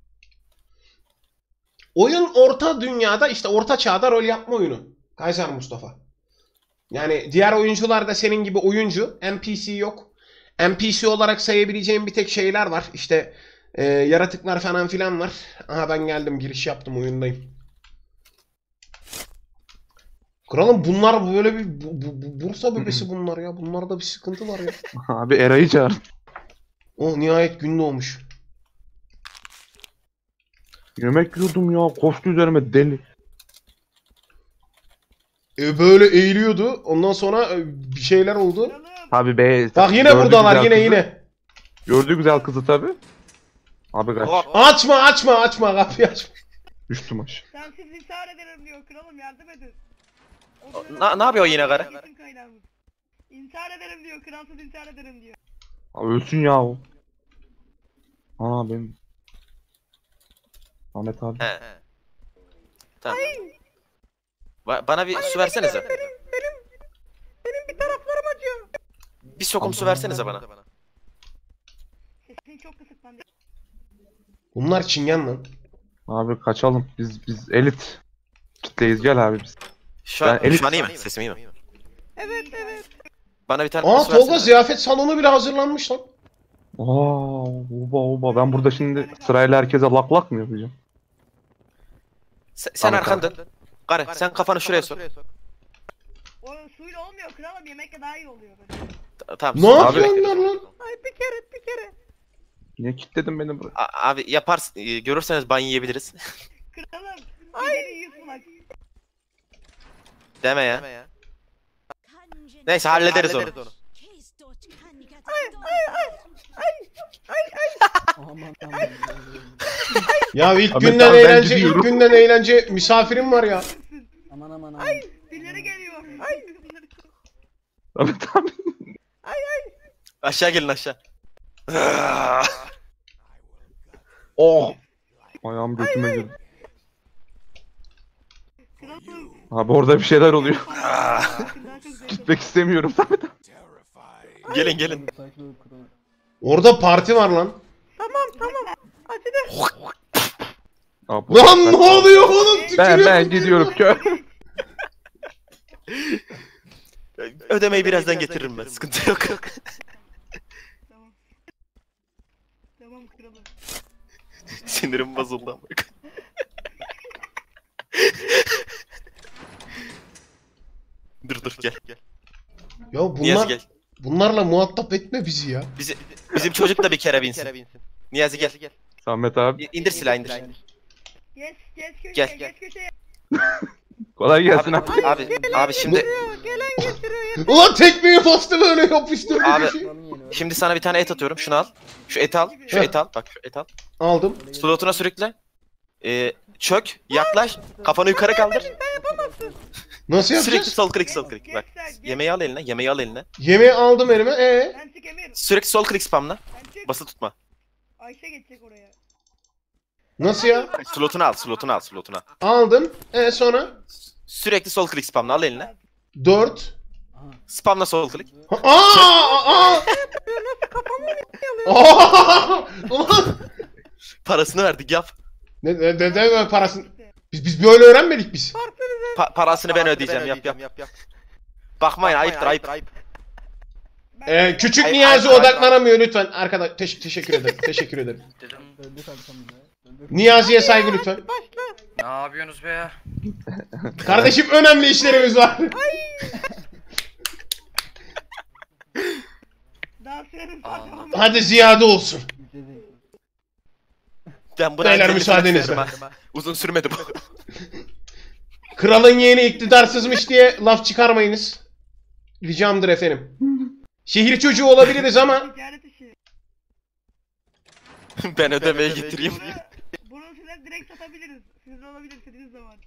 Oyun orta dünyada işte orta çağda rol yapma oyunu. Kaiser Mustafa. Yani diğer oyuncular da senin gibi oyuncu. N P C yok. N P C olarak sayabileceğim bir tek şeyler var. İşte e, yaratıklar falan filan var. Aha ben geldim giriş yaptım oyundayım. Kralım bunlar böyle bir bu, bu- bu- Bursa bebesi bunlar ya. Bunlarda bir sıkıntı var ya. Abi Eray'ı çağır. Oh nihayet gün doğmuş. Yemek yiyordum ya. Koştu üzerime deli. E, böyle eğiliyordu. Ondan sonra e, bir şeyler oldu. Kralım. Abi be. Bak yine gördü buradalar güzel yine kızı. yine. Gördü güzel kızı tabi. Abi kaç. Hop. Açma açma açma kapıyı açma. Düştüm aşağı. Sensiz intihar ederim diyor kralım yardım edin. O- na- ne yapıyor yine karı? Kesin kaynağımız. İntihar ederim diyor. Kralsız intihar ederim diyor. Abi ölsün ya o. Ana benim. Ahmet abi. He. Tamam. Ba- bana bir su versenize. Benim bir taraflarım acıyor. Bir sokum su versenize bana. Sesin çok kısık bende. Bunlar çingen lan. Abi kaçalım. Biz biz elit kitleyiz, gel abi biz. Şu an, Ben elit- şu an iyi mi? Sesim iyi mi? Evet evet. Bana bir tane Aa su Tolga versene. ziyafet salonu bile hazırlanmış lan. Aa, oba oba, ben burada şimdi sırayla herkese lak lak mı yapacağım? Sen, sen Ahmet arkandan. Gare sen kafanı şuraya sok. O suyla olmuyor kralım, yemekle daha iyi oluyor böyle. Ta- Tamam. Ne su- yapıyorlar lan? Ay bir kere bir kere. Niye kilitledin beni buraya? A- abi yaparsın. e, Görürseniz ban yiyebiliriz. Kralım. Ay. Yüz bulak. Deme ya. Neyse hallederiz onu. Aman aman. Ya ilk Ahmet günden abi, ben eğlence, ilk gidiyorum. günden eğlence misafirim var ya. Aman aman aman. Dilleri geliyor. Ay. Ahmet abi. Aşağı gelin aşağı. Oh. Ayağım götüme girdi. Kralım. Abi orada bir şeyler oluyor. Daha çok zevk Gitmek istemiyorum. Ahmet abi. Gelin gelin. Sakin ol kral. Orada parti var lan. Tamam tamam. Acıdı. Abi, Lan ben- ne oluyor oğlum? Ben Tükürüyor ben bu gidiyorum tarafa. köy. Ödemeyi birazdan getiririm ben. Sıkıntı yok. Tamam. Tamam kralım. Sinirim bozuldu ama. dur dur gel gel. Ya Niyazi bunlar gel. bunlarla muhatap etme bizi ya. Bizi, bizim çocuk da bir kere binsin. Niyazi gel. Ahmet abi. İ- İndir silahı indir. Geç geç köşeye Gel. geç köşeye. Kolay gelsin abi. Abi, abi, abi şimdi Gelen getiriyor. Ulan tekmeyi bastı böyle yapıştırdı Abi. bir şey. Kralın yeni. şimdi sana bir tane et atıyorum. Şunu al. Şu eti al. Şu Heh. eti al. Bak şu eti al. Aldım. Slotuna sürükle. Ee, çök, yaklaş, kafanı yukarı kaldır. Nasıl Sürekli yapacağız? sol klik sol klik. Bak. Yemeği al eline, yemeği al eline. Yemeği aldım elime. Ee? Ben çık Emir. Sürekli sol klik spamla. Ben çık. Basılı tutma. Ayşe geçecek oraya. Nasıl ya? Slotunu al, slotunu al, slotunu al. Aldım. E sonra? Sürekli sol klik spamla al eline. Dört. Spamla sol klik. Ha- Aa! Aa! Aa! Ulan! Parasını verdik yap. Ne ne ne, ne parasını? Biz biz böyle öğrenmedik biz. Pa- parasını ben ödeyeceğim yap yap. Bakmayın ayıptır ayıp. Ben Ee, küçük Ay- Niyazi ay- ay- odaklanamıyor lütfen. Arkadaş teş- teşekkür ederim. Teşekkür ederim. Öldü kankam ya. Öldü. Niyazi'ye saygı lütfen. Ne yapıyorsunuz be ya? Kardeşim önemli işlerimiz var. daha sürerim Allah. Hadi ziyade olsun. Yüzde Ben buna Beyler, elli müsaadenizle. falan veririm ha. Uzun sürmedi bu. Kralın yeğeni iktidarsızmış diye laf çıkarmayınız. Ricamdır efendim. Şehir çocuğu olabiliriz ama ticaret işi. ben ödemeye getireyim. Bunu size direkt satabiliriz. Siz de olabilir istediğiniz zaman.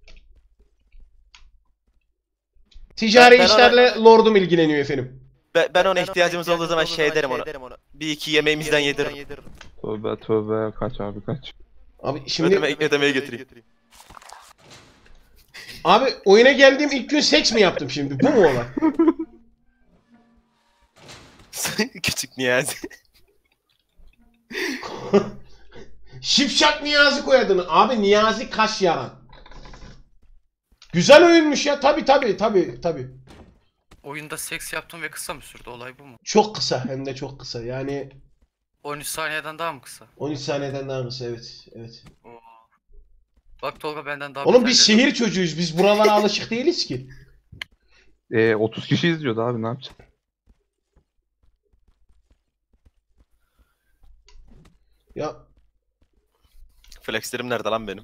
ticari Ben- ben işlerle lordum ilgileniyor efendim. Ben, ben ona ihtiyacımız olduğu zaman şey ederim ona. Bir iki yemeğimizden yediririm. Tövbe tövbe, kaç abi kaç. Abi şimdi Ödeme, ödemeye getireyim. abi oyuna geldiğim ilk gün seks mi yaptım şimdi? Bu mu olay? Küçük Niyazi. Şipşak Niyazi koy adını. Abi Niyazi kaş yaran. Güzel oyunmuş ya. Tabi tabi tabi tabi. Oyunda seks yaptım ve kısa mı sürdü? Olay bu mu? Çok kısa, hem de çok kısa. Yani on üç saniyeden daha mı kısa? on üç saniyeden daha kısa, evet. Evet. Oo. Bak Tolga benden daha Oğlum biz beterleri- şehir çocuğuyuz. Biz buralara alışık değiliz ki. E otuz kişi izliyordu abi, ne yapacak? Ya Flexlerim nerede lan benim?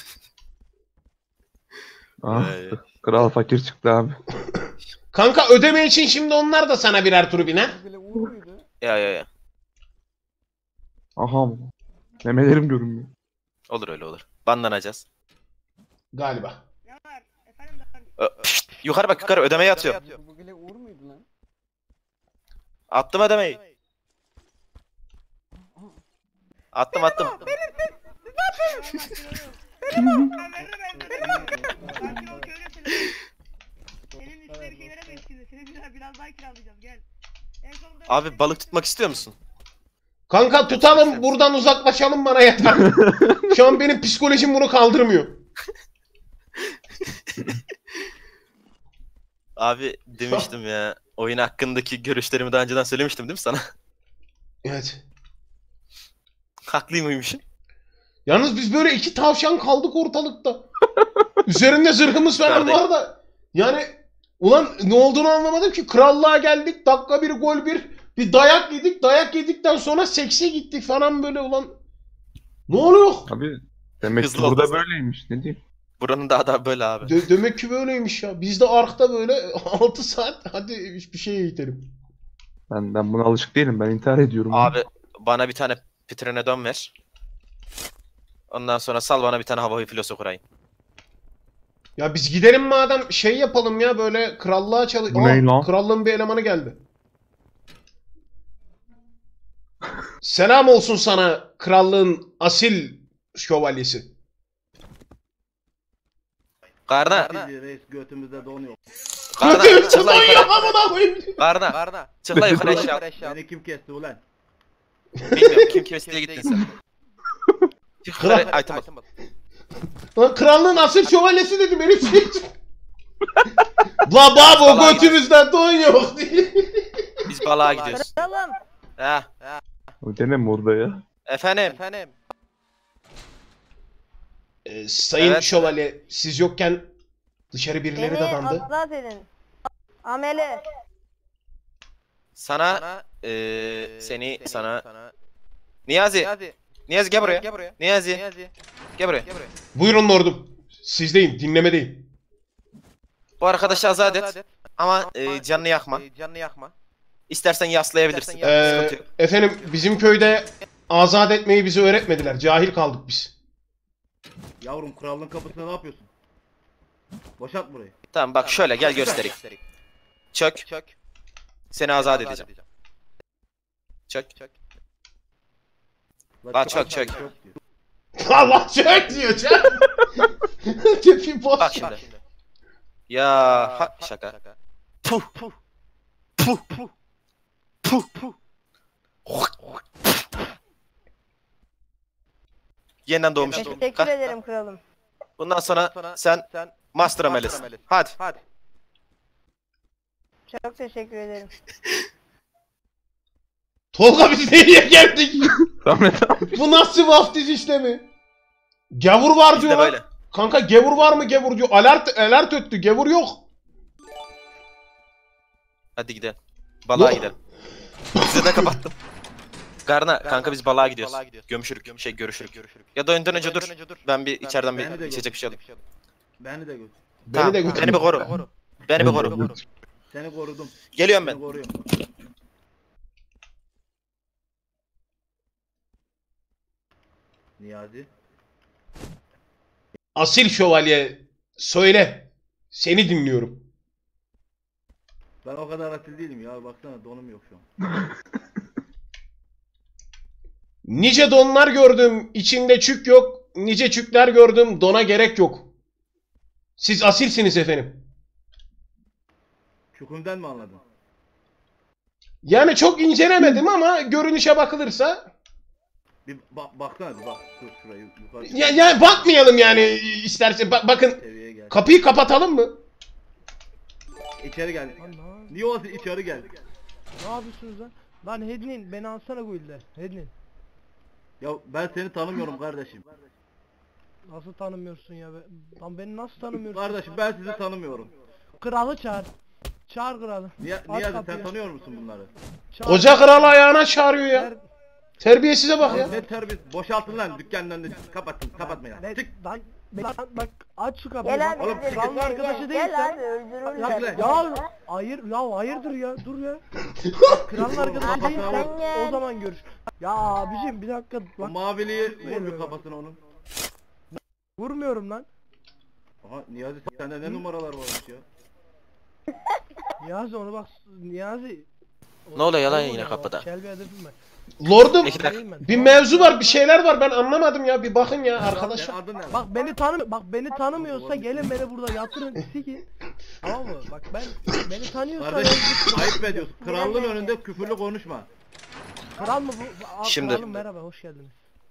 Ah, Ee, kral fakir çıktı abi. kanka ödeme için şimdi onlar da sana birer tur biner. Böyle uğur muydu? ya ya ya. Aha. Memelerim görünmüyor. Olur öyle olur. Banlanacağız. Galiba. Ne var? Efendim de var. Ö, pişt, yukarı bak yukarı ödemeye atıyor. Bu böyle uğur muydu lan? Attım ödemeyi. Attım attım. Ben veririm ben veririm. Sakin ol köylü seni. Senin üstüne bir şey veremeyiz şimdi. Seni biraz, biraz daha kiralayacağız gel. En sonunda Abi balık tutmak istiyor musun? Kanka tutalım buradan uzaklaşalım bana yeter. Şu an benim psikolojim bunu kaldırmıyor. Abi demiştim ya. Oyun hakkındaki görüşlerimi daha önceden söylemiştim değil mi sana? Evet. Haklı mıymışım? Yalnız biz böyle iki tavşan kaldık ortalıkta. Üzerinde zırhımız falan Kardeş. var da. Yani ulan ne olduğunu anlamadım ki. Krallığa geldik. Dakika bir gol bir. Bir dayak yedik. Dayak yedikten sonra sekse gittik falan böyle ulan. Ne oluyor? Abi demek Hızlı ki burada olmasın. böyleymiş ne diyeyim. Buranın daha da böyle abi. De- demek ki böyleymiş ya. Biz de arkta böyle altı saat hadi bir şey eğitelim. Ben ben buna alışık değilim. Ben intihar ediyorum. Abi bana bir tane Pitrenedon ver. Ondan sonra sal bana bir tane havayı filosu kurayım. Ya biz gidelim madem şey yapalım ya böyle krallığa çalış... Bu ne lan? Krallığın bir elemanı geldi. Selam olsun sana krallığın asil şövalyesi. Karna. Reis götümüzde donuyor. Karna. Götüm Çık lan doyuyor yukarı. amına koyayım. Karna. Karna. Çık lan yukarı eşya. Beni kim kesti ulan? Bilmiyorum kim kestiye gittin sen. Çık yukarı item al. Lan krallığın asil şövalyesi dedim herif. La babo Balığa götümüzden don yok diye. Biz balığa gidiyoruz. Kralım. Ha. O dene mi orada ya? Efendim. Efendim. Ee, sayın Evet. şövalye siz yokken dışarı birileri dadandı. azat edin. Amele. Sana Sana eee eee, seni seni sana sana Niyazi. Niyazi. Niyazi gel buraya. Gel buraya. Niyazi Niyazi. gel buraya. Gel buraya. Buyurun lordum. Sizdeyim dinlemedeyim. Bu arkadaşı azat et ama Ama, eee, canını yakma. eee, Canını yakma. İstersen yaslayabilirsin. İstersen Ee, Sıkıntı yok. efendim bizim köyde azat etmeyi bize öğretmediler. Cahil kaldık biz. Yavrum krallığın kapısına ne yapıyorsun? Boşalt burayı. Tamam bak şöyle gel göstereyim. Çök. Çök. Seni azat edeceğim. Çök. Çök. Lan çök, çök. diyor. Allah çök diyor çök. Tepi boş. Bak şimdi. Ya ha, şaka. Puh. Puh. Puh. Puh. Puh. Yeniden doğmuşsun. Teşekkür Kalk. ederim kralım. Bundan sonra Sonra sen sen master amelisin. amelisin. Hadi. Hadi. Çok teşekkür ederim. Tolga biz nereye geldik? Rahmet abi. Bu nasıl vaftiz işlemi? Gavur var Biz de diyorlar. böyle. Kanka gavur var mı gavur diyor. Alert, alert öttü. Gavur yok. Hadi gidelim. Balığa Yok. gidelim. Size de kapattım. Garna kanka biz balığa gidiyoruz. Balığa gidiyoruz. Gömüşürük. Şey görüşürük. Görüşürük. Ya da önden önce dur. Önce dur. Ben bir içeriden beni de bir içecek bir şey gör. alayım. Beni de götür. Beni Tamam, de götür. Beni bir koru. Beni bir koru. Seni korudum. Geliyorum Seni ben. koruyorum. Niyazi. Asil şövalye söyle. Seni dinliyorum. Ben o kadar asil değilim ya. Baksana donum yok şu an. Nice donlar gördüm. İçinde çük yok. Nice çükler gördüm. Dona gerek yok. Siz asilsiniz efendim. Çukumdan mı anladın? Yani çok incelemedim ama görünüşe bakılırsa Bir ba baksana bir bak. Dur şurayı yukarı. ya, ya bakmayalım yani istersen Ba- bakın Seviyeye gel. kapıyı kapatalım mı? İçeri gel. Lan Niye o içeri gel? ne yapıyorsunuz lan? Lan Hednin beni alsana bu ilde. Hednin. Ya ben seni tanımıyorum kardeşim. Nasıl tanımıyorsun ya? Be- Lan beni nasıl tanımıyorsun? Kardeşim ben sizi tanımıyorum. Kralı çağır. Çağır kralı. Niye Aç Niyazi kapıyı. sen tanıyor musun bunları? Çağır. Koca kral ayağına çağırıyor ya. Ver- Terbiyesize bak ya. Ne terbiye boşaltın lan dükkanın önünde kapatın kapatmayın. Ne- Çık. Lan, lan bak aç şu kapıyı. Gel bak. abi Oğlum, öldür. kralın Gel, arkadaşı gel, değilsen- Gel abi Ya, öldürürler. ya hayır ya hayırdır ya dur ya. Kralın arkadaşı Abi değilsen sen gel. o zaman görüş. Ya abicim bir dakika O bak maviliği vur bir Vuruyor. kafasına onun. vurmuyorum lan. Aha Niyazi sende ne numaralar varmış ya. Niyazi onu bak Niyazi Ne oluyor lan Ne yine oluyor kapıda? ya? Shelby hedefim ben. Lordum İki dakika. Ben. bir mevzu var, bir şeyler var. Ben anlamadım ya. Bir bakın ya Senin arkadaşlar. adın ne? Bak beni tanım bak beni tanımıyorsa gelin beni burada yatırın sikin. Tamam mı? Bak ben beni tanıyorsa Kardeşim ben- ayıp ediyorsun. Krallığın önünde küfürlü konuşma. Kral mı bu? Aa, Şimdi- kralım, merhaba hoş geldiniz.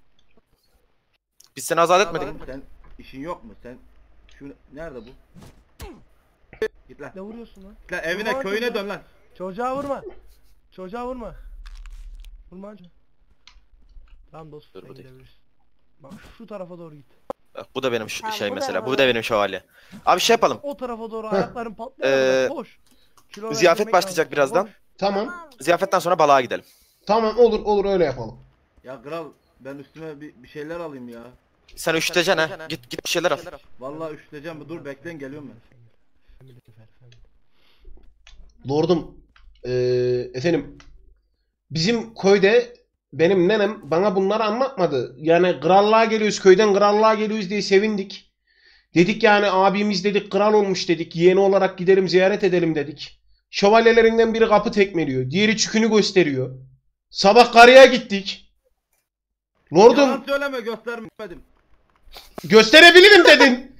Biz seni azat etmedik mi? Sen işin yok mu? Sen şu nerede bu? Git lan. Ne vuruyorsun lan? Git lan evine Vurma köyüne çocuğa. dön lan. Çocuğa vurma. Çocuğa vurma. Vurma hacı. Tamam dostum Dur, sen bu değil. gidebilirsin. Bak şu tarafa doğru git. Bak, bu da benim ş- Tamam, şey bu da mesela. var. Bu da benim şövalye. Abi şey yapalım. O tarafa doğru ayakların Ee, patlıyor. Koş. Kilo ver, ziyafet yemek başlayacak al. birazdan. Koş. Tamam. Ziyafetten sonra balığa gidelim. Tamam olur olur öyle yapalım. Ya kral ben üstüme bir, bir şeyler alayım ya. Sen üşüteceksin ha. Git git bir şeyler al. Vallahi üşüteceğim. Dur bekleyin geliyorum ben. Family, family. Lordum eee, efendim bizim köyde benim nenem bana bunları anlatmadı. Yani krallığa geliyoruz, köyden krallığa geliyoruz diye sevindik. Dedik yani abimiz dedik kral olmuş dedik. Yeğeni olarak gidelim ziyaret edelim dedik. Şövalyelerinden biri kapı tekmeliyor. Diğeri çükünü gösteriyor. Sabah karıya gittik. Lordum Yalan söyleme göstermedim. gösterebilirim dedin.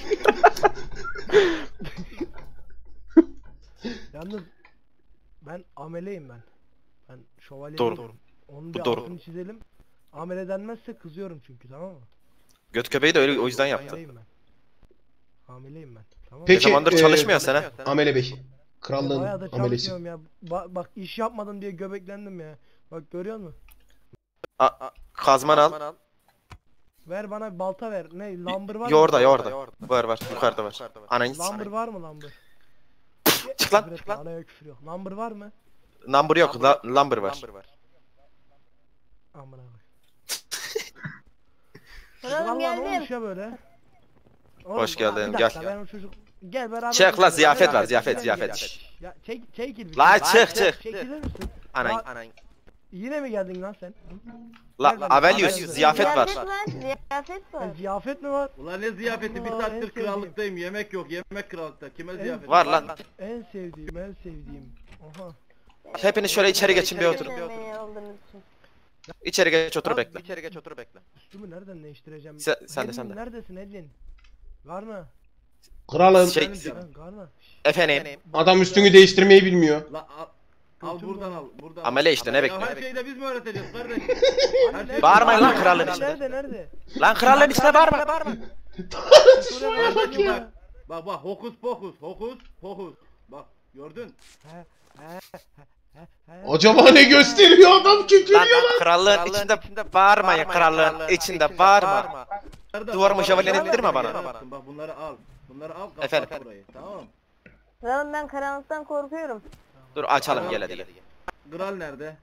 Yalnız ben ameleyim ben. Ben şövalye Doğru. değilim. Onun Bu bir doğru. altını çizelim. Amele denmezse kızıyorum çünkü tamam mı? Göt köpeği de öyle o yüzden yaptı. Ameleyim ben. Hamileyim ben. Tamam mı? Ne Peki, zamandır e, çalışmıyorsun sen ha? Amele Bey. Bayağı Krallığın da amelesi. çalışıyorum ya. Ba- bak iş yapmadım diye göbeklendim ya. Bak görüyor musun? Kazman al. Ver bana bir balta ver. Ne lumber var mı? Yoğurda yoğurda. Var var yukarıda var. Ananı Lumber var mı lumber? Çık lan, Küfür çık etme, lan. Anaya küfür yok. Lumber var mı? Number yok. la- Lumber var. Amına koy. Kralım Vallahi ne geldim. olmuş ya böyle? Oğlum, Hoş geldin, bir dakika, gel. Ben o çocuk gel beraber. Çek lan konuşalım. ziyafet Gel, var gel, ziyafet gel, ziyafet. gel. Ya çek çekil bir. La şey. çık çık. Çekilir misin? Anan. La- Yine mi geldin lan sen? La Avelius Gel, ziyafet var. Ziyafet var. Ziyafet var. E, ziyafet mi var? Ulan ne ziyafeti bir Allah, en saattir sevdiğim. krallıktayım. Yemek yok. Yemek krallıkta. Kime En- ziyafet? Var lan. En sevdiğim, en sevdiğim. Aha. Hepiniz şöyle içeri geçin bir oturun. Beni olduğunuz için. İçeri geç otur bekle. İçeri geç otur bekle. Üstümü nereden değiştireceğim? Sen- sen de, Edin, sen de. Neredesin Edin? Garna. Kralım Şey- Benim canım. Ha, Garna. Efendim. adam üstünü değiştirmeyi bilmiyor. La al. Al buradan al. Buradan Amele al. işte, ne Ya bekliyor? her şeyi de biz mi öğreteceğiz kardeşim? Her şey Bağırmayın lan Nerede, kralın Nerede içinde. nerede? Lan kralın içine bağırma. Kardeşim bak. Bak bak hokus pokus. Hokus pokus. Bak gördün. Acaba ne gösteriyor adam Lan kükürüyor. lan krallığın içinde bağırmayın krallığın içinde bağırma. Nerede? Duvarımı Bak, şövalyen bak, ettirme bak, bana. bak, Bak bunları al. Bunları al kapat Efendim? burayı. Tamam. Kralım ben karanlıktan korkuyorum. Dur açalım gel hadi gel. Kral nerede?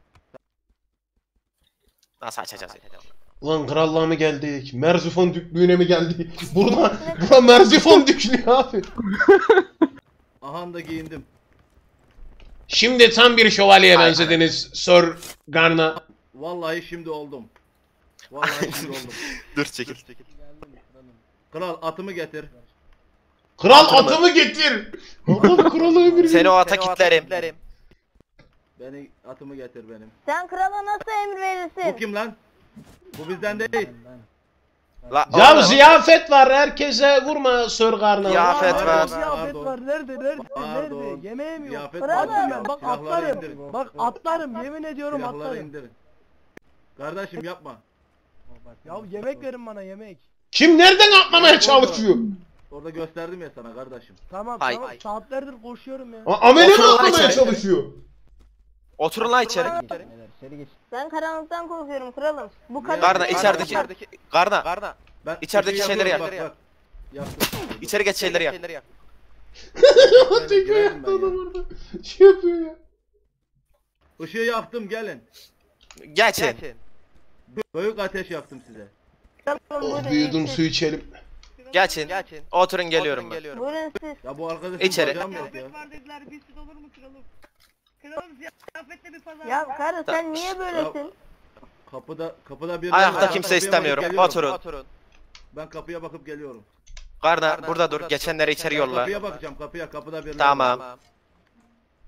Nasıl açacağız? Ulan krallığa mı geldik? Merzifon düklüğüne mi geldik? Burada, burada Merzifon düklüğü abi. Ahan da giyindim. Şimdi tam bir şövalyeye Aynen. benzediniz Sir Garna. Vallahi şimdi oldum. Vallahi şimdi oldum. Dur çekil. Kral atımı getir. Kral Atımı. atımı getir. Adam kralı ömür. Seni o ata kitlerim. Beni atımı getir benim. Sen krala nasıl emir Bu verirsin? kim lan? Bu bizden değil. La, Ya oğlum, ziyafet var herkese vurma Sir Garna. Ziyafet Aa, var. Ziyafet Pardon. var. Nerede? Nerede? Pardon. Nerede? Yemeğim yok. Ziyafet Bravo. Açım ben. Bak Silahları atlarım. indirin. Bak atlarım. Yemin ediyorum Silahları atlarım. indirin. Kardeşim yapma. Ya yemek verin bana yemek. Kim nereden atlamaya çalışıyor? Orada gösterdim ya sana kardeşim. Tamam Hay. tamam. Saatlerdir koşuyorum ya. A- Amele mi Otur lan atlamaya içeri. çalışıyor? Oturun lan içeri. Ben karanlıktan korkuyorum kralım. Bu kadın... Garna içerideki. Garna. Ben İçerideki ışığı şeyleri yakıyorum, yak. bak, bak. Yaktım. İçeri geç şeyleri yak. Tekme girelim yaptı ben adam ya. orada. Şey yapıyor ya. Işığı yaktım gelin. Geçin. Büyük ateş yaktım size. Kralım, Oh buyurun, büyüdüm siz- su içelim. Geçin. Oturun geliyorum ben. Buyurun siz. Ya bu arkadaşım İçeri. bacağım yok ya. Ziyafet var dediler. Bir süt olur mu kralım? Kralım ziyafetle bir pazar. Ya Ya karı sen niye böylesin? Kapıda kapıda bir Ayakta Ben kimse kapıya bakıp istemiyorum. geliyorum. Oturun. Ben kapıya bakıp geliyorum. Garna burada dur. Geçenleri içeri Ben yolla. kapıya bakacağım kapıya kapıda bir Tamam.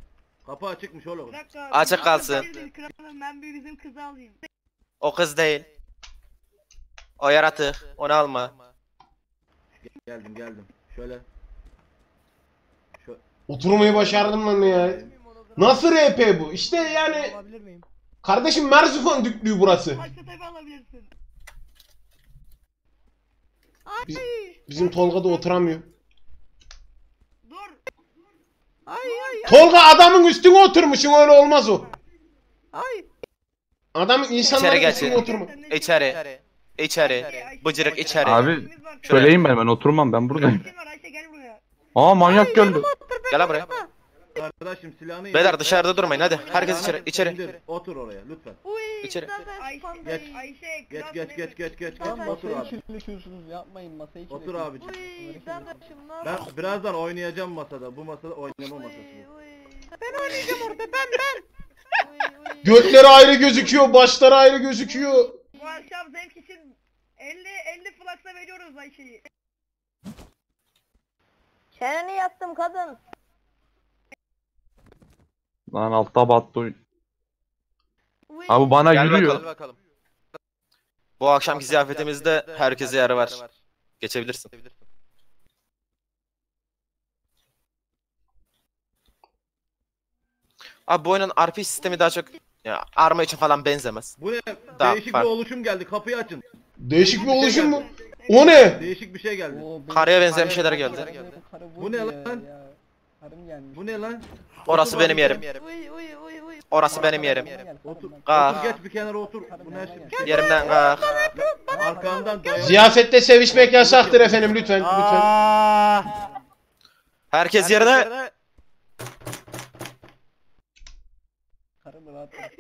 Kapı açıkmış oğlum. Bir dakika. Açık bir kalsın. dakika, bir kralım, ben bir bizim kızı alayım. O kız değil. O yaratık. Onu alma. Geldim geldim. Şöyle. Şöyle. Oturmayı başardım lan ya. Nasıl R P bu? İşte yani Alabilir miyim? kardeşim Merzifon düklüğü burası. Başka tabi alabilirsin. Biz- bizim Tolga da oturamıyor. Dur. Ay ay Tolga adamın üstüne oturmuşsun, öyle olmaz o. ay. Adamın insanların İçeri üstüne geçin. oturma. İçeri. İçeri. Bıcırık içeri. Abi, Söyleyeyim ben ben oturmam ben buradayım. Ayşe var, Ayşe gel buraya. Aa manyak geldi. Gel buraya. Kardeşim silahını indir. Beyler dışarıda durmayın hadi. Herkes Silahını içeri. içeri. indir. Otur oraya lütfen. Uy. İçeri. zaten Ayşe, spandayım. Ayşe, Geç kral geç ne- geç geç geç. Lan Otur masayı abi. kirletiyorsunuz, yapmayın masayı Otur kirletiyorsunuz. abicim. Uy kardeşim ne Ben birazdan oynayacağım masada. Bu masada oynama masası bu. Ben oynayacağım orada, ben ben. Gökleri ayrı gözüküyor, başları ayrı gözüküyor. Bu akşam zevk için elli elli flaksla veriyoruz Ayşe'yi. Çeneni yaktım kadın. Lan altta battı oyun. Abi bana Gel yürüyor. bakalım. Bu akşamki ziyafetimizde herkese yer var. Geçebilirsin. Abi bu oyunun R P sistemi daha çok ya arma için falan benzemez. Bu ne? Daha Değişik farklı. bir oluşum geldi. Kapıyı açın. Değişik bir oluşum mu? O ne? Değişik bir şey geldi. Karıya benzeyen bir şeyler geldi. Bu ne lan? Karım gelmiş. Bu ne lan? Orası benim yerim. Uy uy uy uy. Orası benim yerim. Otur. Kalk. Otur geç bir kenara otur. Bu ne şey? Yerimden kalk. Arkandan dayan. Ziyafette sevişmek yasaktır efendim, lütfen lütfen. Herkes yerine. Karım rahat bırak.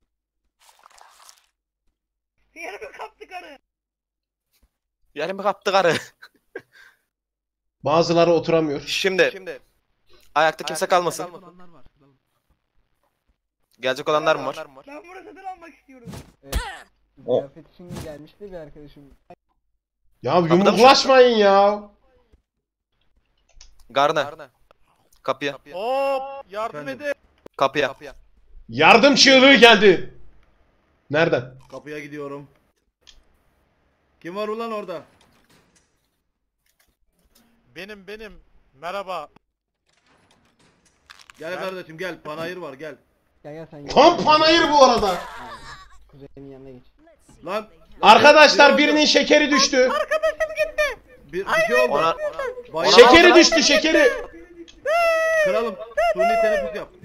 Yerimi kaptı karı. Yerimi kaptı karı. Bazıları oturamıyor. Şimdi. Ayakta kimse kalmasın. Gelecek olanlar mı var? Ben bunu satın almak istiyorum. O. Ziyafet için gelmişti bir arkadaşım. Ya Kapıda mı yumruklaşmayın ya. Garna. Kapıya. Hop yardım Efendim? edin. Kapıya. Yardım çığlığı geldi. Nereden? Kapıya gidiyorum. Kim var ulan orada? Benim benim. Merhaba. Gel kardeşim gel. Panayır var gel. Gel gel sen Tam panayır bu arada. kuzenin yanına geç. Lan. Arkadaşlar Ne oldu? birinin şekeri düştü. Bir, bir şey oldu. Ona Bayağı- Şekeri düştü, şekeri. Kralım. Suni teneffüs yap.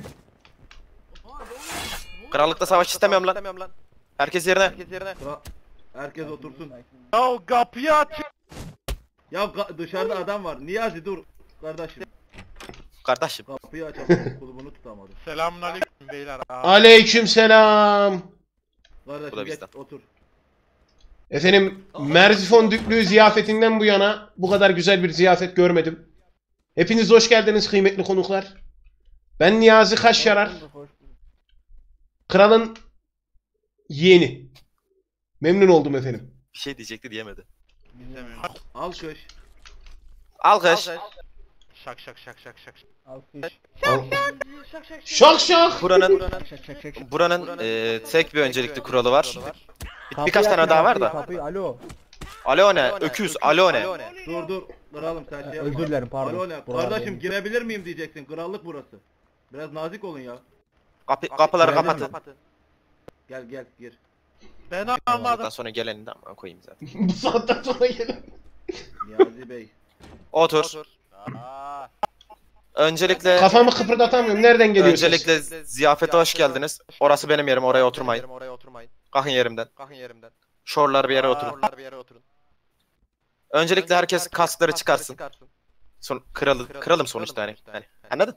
krallıkta savaş istemiyorum lan. Herkes yerine. Kral. Herkes otursun. Ya kapıyı aç. Ya ka- dışarıda adam var. Niyazi dur. Kardeşim. Kardeşim. Kapıyı açalım. Kulübünü tutamadım. Selamünaleyküm beyler. Aa, Aleykümselam. Bu da Kardeşim geç bizden. otur. Efendim Merzifon düklüğü ziyafetinden bu yana bu kadar güzel bir ziyafet görmedim. Hepiniz hoş geldiniz kıymetli konuklar. Ben Niyazi Kaşyarar, Hoş bulduk, hoş bulduk. kralın yeğeni. Memnun oldum efendim. Bir şey diyecekti diyemedi. istemiyorum. Alkış. Alkış. Şak şak şak şak şak. Alkış. Al. Şak şak. Buranın Şak şak şak. buranın eee, tek bir öncelikli kuralı var. Bir- Kapıyı Birkaç tane açın, daha var kapıyı, da. Kapıyı alo. Alo ne? Öküz. Alo ne? Dur dur. Kralım sen şey yapma. Özür dilerim, pardon. Alo ne? Buralar Kardeşim benim. girebilir miyim diyeceksin. Krallık burası. Biraz nazik olun ya. Kapı, kapıları Girelim mi? kapatın. Gel gel gir. Ben Ondan anladım. sonra geleni de ama koyayım zaten. Bu saatten sonra gelin. Niyazi Bey. Otur. Aa, Öncelikle Kafamı kıpırdatamıyorum. Nereden geliyorsunuz? öncelikle ziyafete hoş geldiniz. Orası benim yerim. Oraya oturmayın. Kalkın yerimden. Şorlar bir yere oturun. Öncelikle herkes kaskları çıkarsın. Son, kralı, kralım sonuçta hani. hani. Anladın?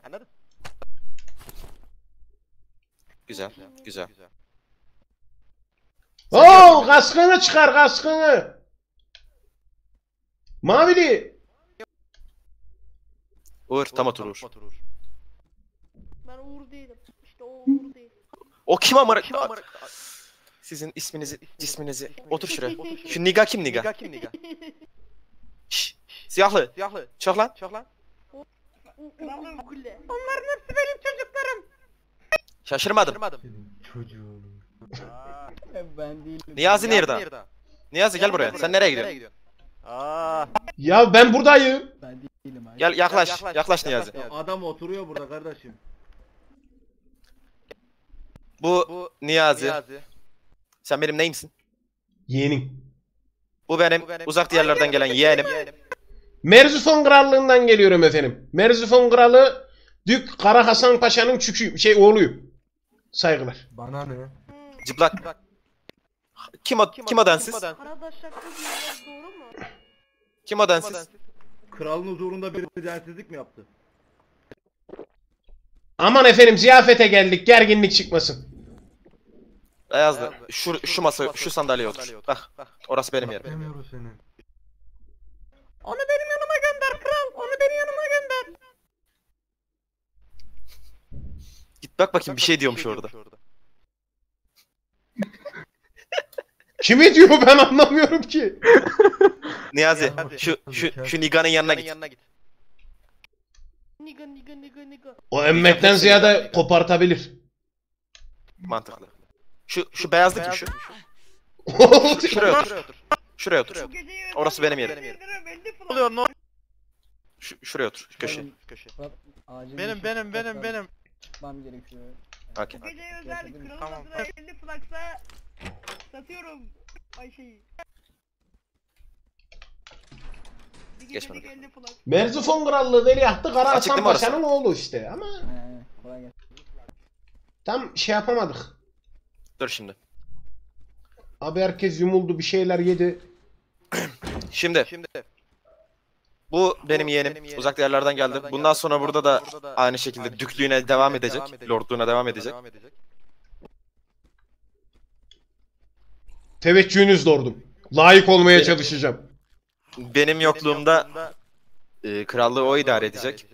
Güzel, güzel. Oo, kaskını çıkar, kaskını. Mavili. Uğur, tam otur Uğur. Ben Uğur değilim. İşte o Uğur değil. O kim amına? Sizin isminizi, cisminizi. Otur şuraya. Şu niga kim niga? Şşş. Siyahlı. Çık lan. U- U- Uğur Kule. Onların hepsi benim çocuklarım. Şaşırmadım. Ben değilim. Niyazi nerede? Niyazi gel buraya. Sen nereye gidiyorsun? Aa, Ya ben buradayım. Ben değilim. Hayır. Gel yaklaş. Yaklaş Niyazi. Ya adam oturuyor burada kardeşim. Bu bu Niyazi. Niyazi. Sen benim neyimsin? Yeğenim. Bu benim uzak diyarlardan gelen yeğenim. Merzifon Krallığından geliyorum efendim. Merzifon Kralı Dük Kara Hasan Paşa'nın çükü şey oğluyum. Saygılar. Bana ne? Cıplak. Kim o, kim o densiz? Karadaş şarkı diyorlar, doğru mu? Kim o densiz? Kralın huzurunda bir densizlik mi yaptı? Aman efendim ziyafete geldik. Gerginlik çıkmasın. Beyazlı. Şu, şu masa, şu sandalyeye otur. Bak. Orası benim yerim. Demiyoruz seni. Onu benim yanıma gönder kral. Onu benim yanıma gönder. Git bak bakayım bir şey diyormuş orada. Kimi diyor ben anlamıyorum ki. Niyazi şu şu şu Niga'nın yanına git. Niga niga niga niga. O emmekten ziyade kopartabilir. Mantıklı. Şu şu beyazlı kim şu? Şuraya otur. Şuraya otur. Bu geceyi Orası benim yerim. öldürürüm, elli falan. oluyor no? Şu, şuraya otur. Köşe. Köşe. Acil Benim benim benim benim. Çıkmam gerekiyor. Okey. Bu geceye özel kralın Tamam. adına elli flaksa satıyorum Ayşe'yi. Bir Geçmedi. gecelik elli flak. Merzifon Krallığı veliahtı Kara Açık Hasan değil mi orası? Paşa'nın oğlu işte ama He, kolay gelsin. tam şey yapamadık. Dur şimdi. Abi herkes yumuldu bir şeyler yedi. Şimdi Şimdi bu benim yeğenim. Uzak diyarlardan geldi. Bundan sonra burada da aynı şekilde düklüğüne devam edecek. Lordluğuna devam edecek. Teveccühünüz lordum. Layık olmaya çalışacağım. Benim yokluğumda e, krallığı o idare edecek.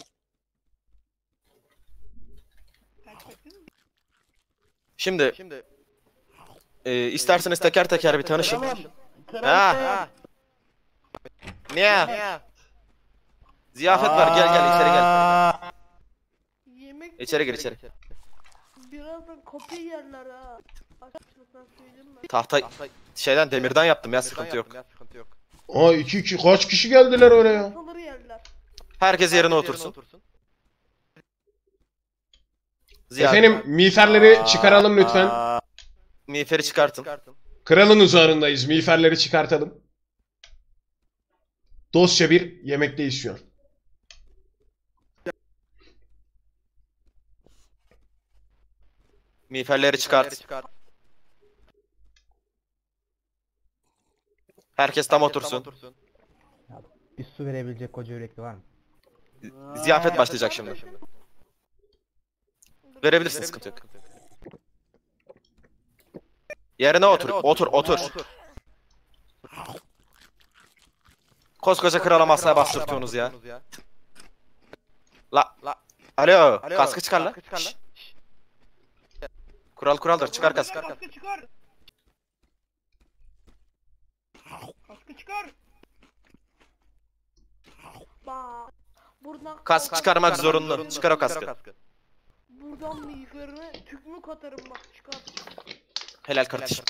Kaç bakın? Şimdi Şimdi e, isterseniz teker teker bir tanışın. Kral Ha. ha. Niye? Ziyafet var. Gel gel içeri gel. Yemek İçeri gir içeri. birazdan kopya yerler ha. Açlıktan söyleyeyim mi? Tahta şeyden demirden yaptım ya sıkıntı yok. Sıkıntı yok. Aa iki iki kaç kişi geldiler oraya? Masaları yerler. Herkes yerine otursun. Ziyafet. Efendim miğferleri çıkaralım lütfen. Miğferi çıkartın. Kralın huzurundayız. Miğferleri çıkartalım. Dostça bir yemekteyiz şu an. Miğferleri çıkart. Herkes tam otursun. Bir su verebilecek koca yürekli var mı? Ziyafet başlayacak şimdi. Verebilirsin sıkıntı yok. Yerine otur. Otur otur. Koskoca krala masaya bastırtıyorsunuz ya. La. Alo. Kaskı çıkar la. Şşş. Kural kuraldır. Çıkar kaskı. Kaskı çıkar. Kaskı çıkar. Bak. Buradan Kask çıkarmak zorunlu. Çıkar o kaskı. Buradan miğferine tükmük atarım bak çıkar. Helal kardeşim.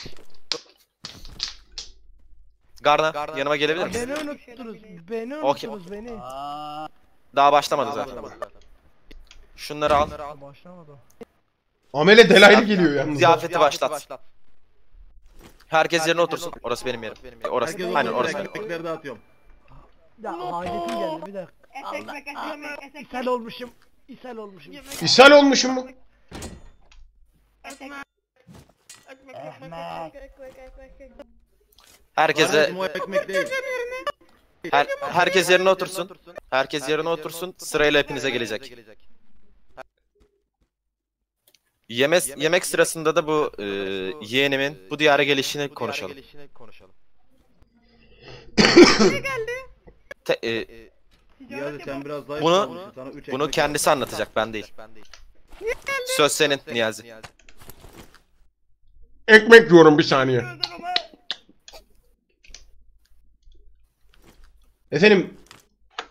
Garna yanıma gelebilir misin? Beni unuttunuz. Beni Okey. unuttunuz beni. Daha başlamadı zaten. Şunları al. Başlamadı. Amele delaylı geliyor yalnız. Ziyafeti başlat. Herkes yerine otursun. Orası benim yerim. E, Orası. Herkes Aynen otursun, orası. ekmekleri dağıtıyorum. Ya adetim geldi bir dakika. Es ekmek, es ekmek, es İshal ekmek. olmuşum. İshal olmuşum. İshal olmuşum mu? Es ekmek. Ekmek ekmek ekmek ekmek ekmek ekmek. Herkese Kardeşim o ekmek değil. her, herkes yerine otursun. Herkes yerine otursun. Sırayla hepinize gelecek. Yemek yemek sırasında da bu e, yeğenimin bu diyara gelişini konuşalım. Te- e, Niyazi sen biraz zayıf Bunu- kalmışsın, sana üç bunu ekmek kendisi anlatacak, ben değil. Söz senin Niyazi. Ekmek yiyorum bir saniye. Özel ama Efendim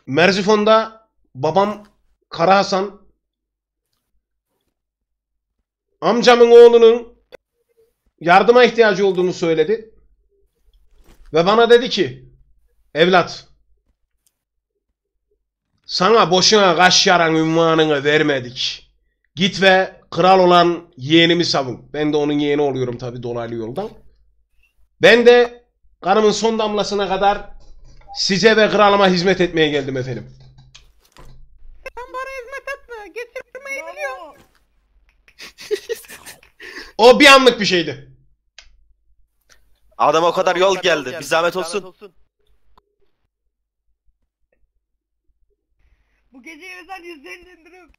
Merzifon'da babam Kara Hasan amcamın oğlunun yardıma ihtiyacı olduğunu söyledi. Ve bana dedi ki, evlat, sana boşuna kaş yaran ünvanını vermedik. Git ve kral olan yeğenimi savun. Ben de onun yeğeni oluyorum tabii dolaylı yoldan. Ben de kanımın son damlasına kadar size ve kralıma hizmet etmeye geldim efendim. Sen bana hizmet etme. Geçirmeyi biliyorum. O bir anlık bir şeydi. Adam o kadar yol geldi. Bir zahmet olsun. Bu geceye özel yüzde elli indirim.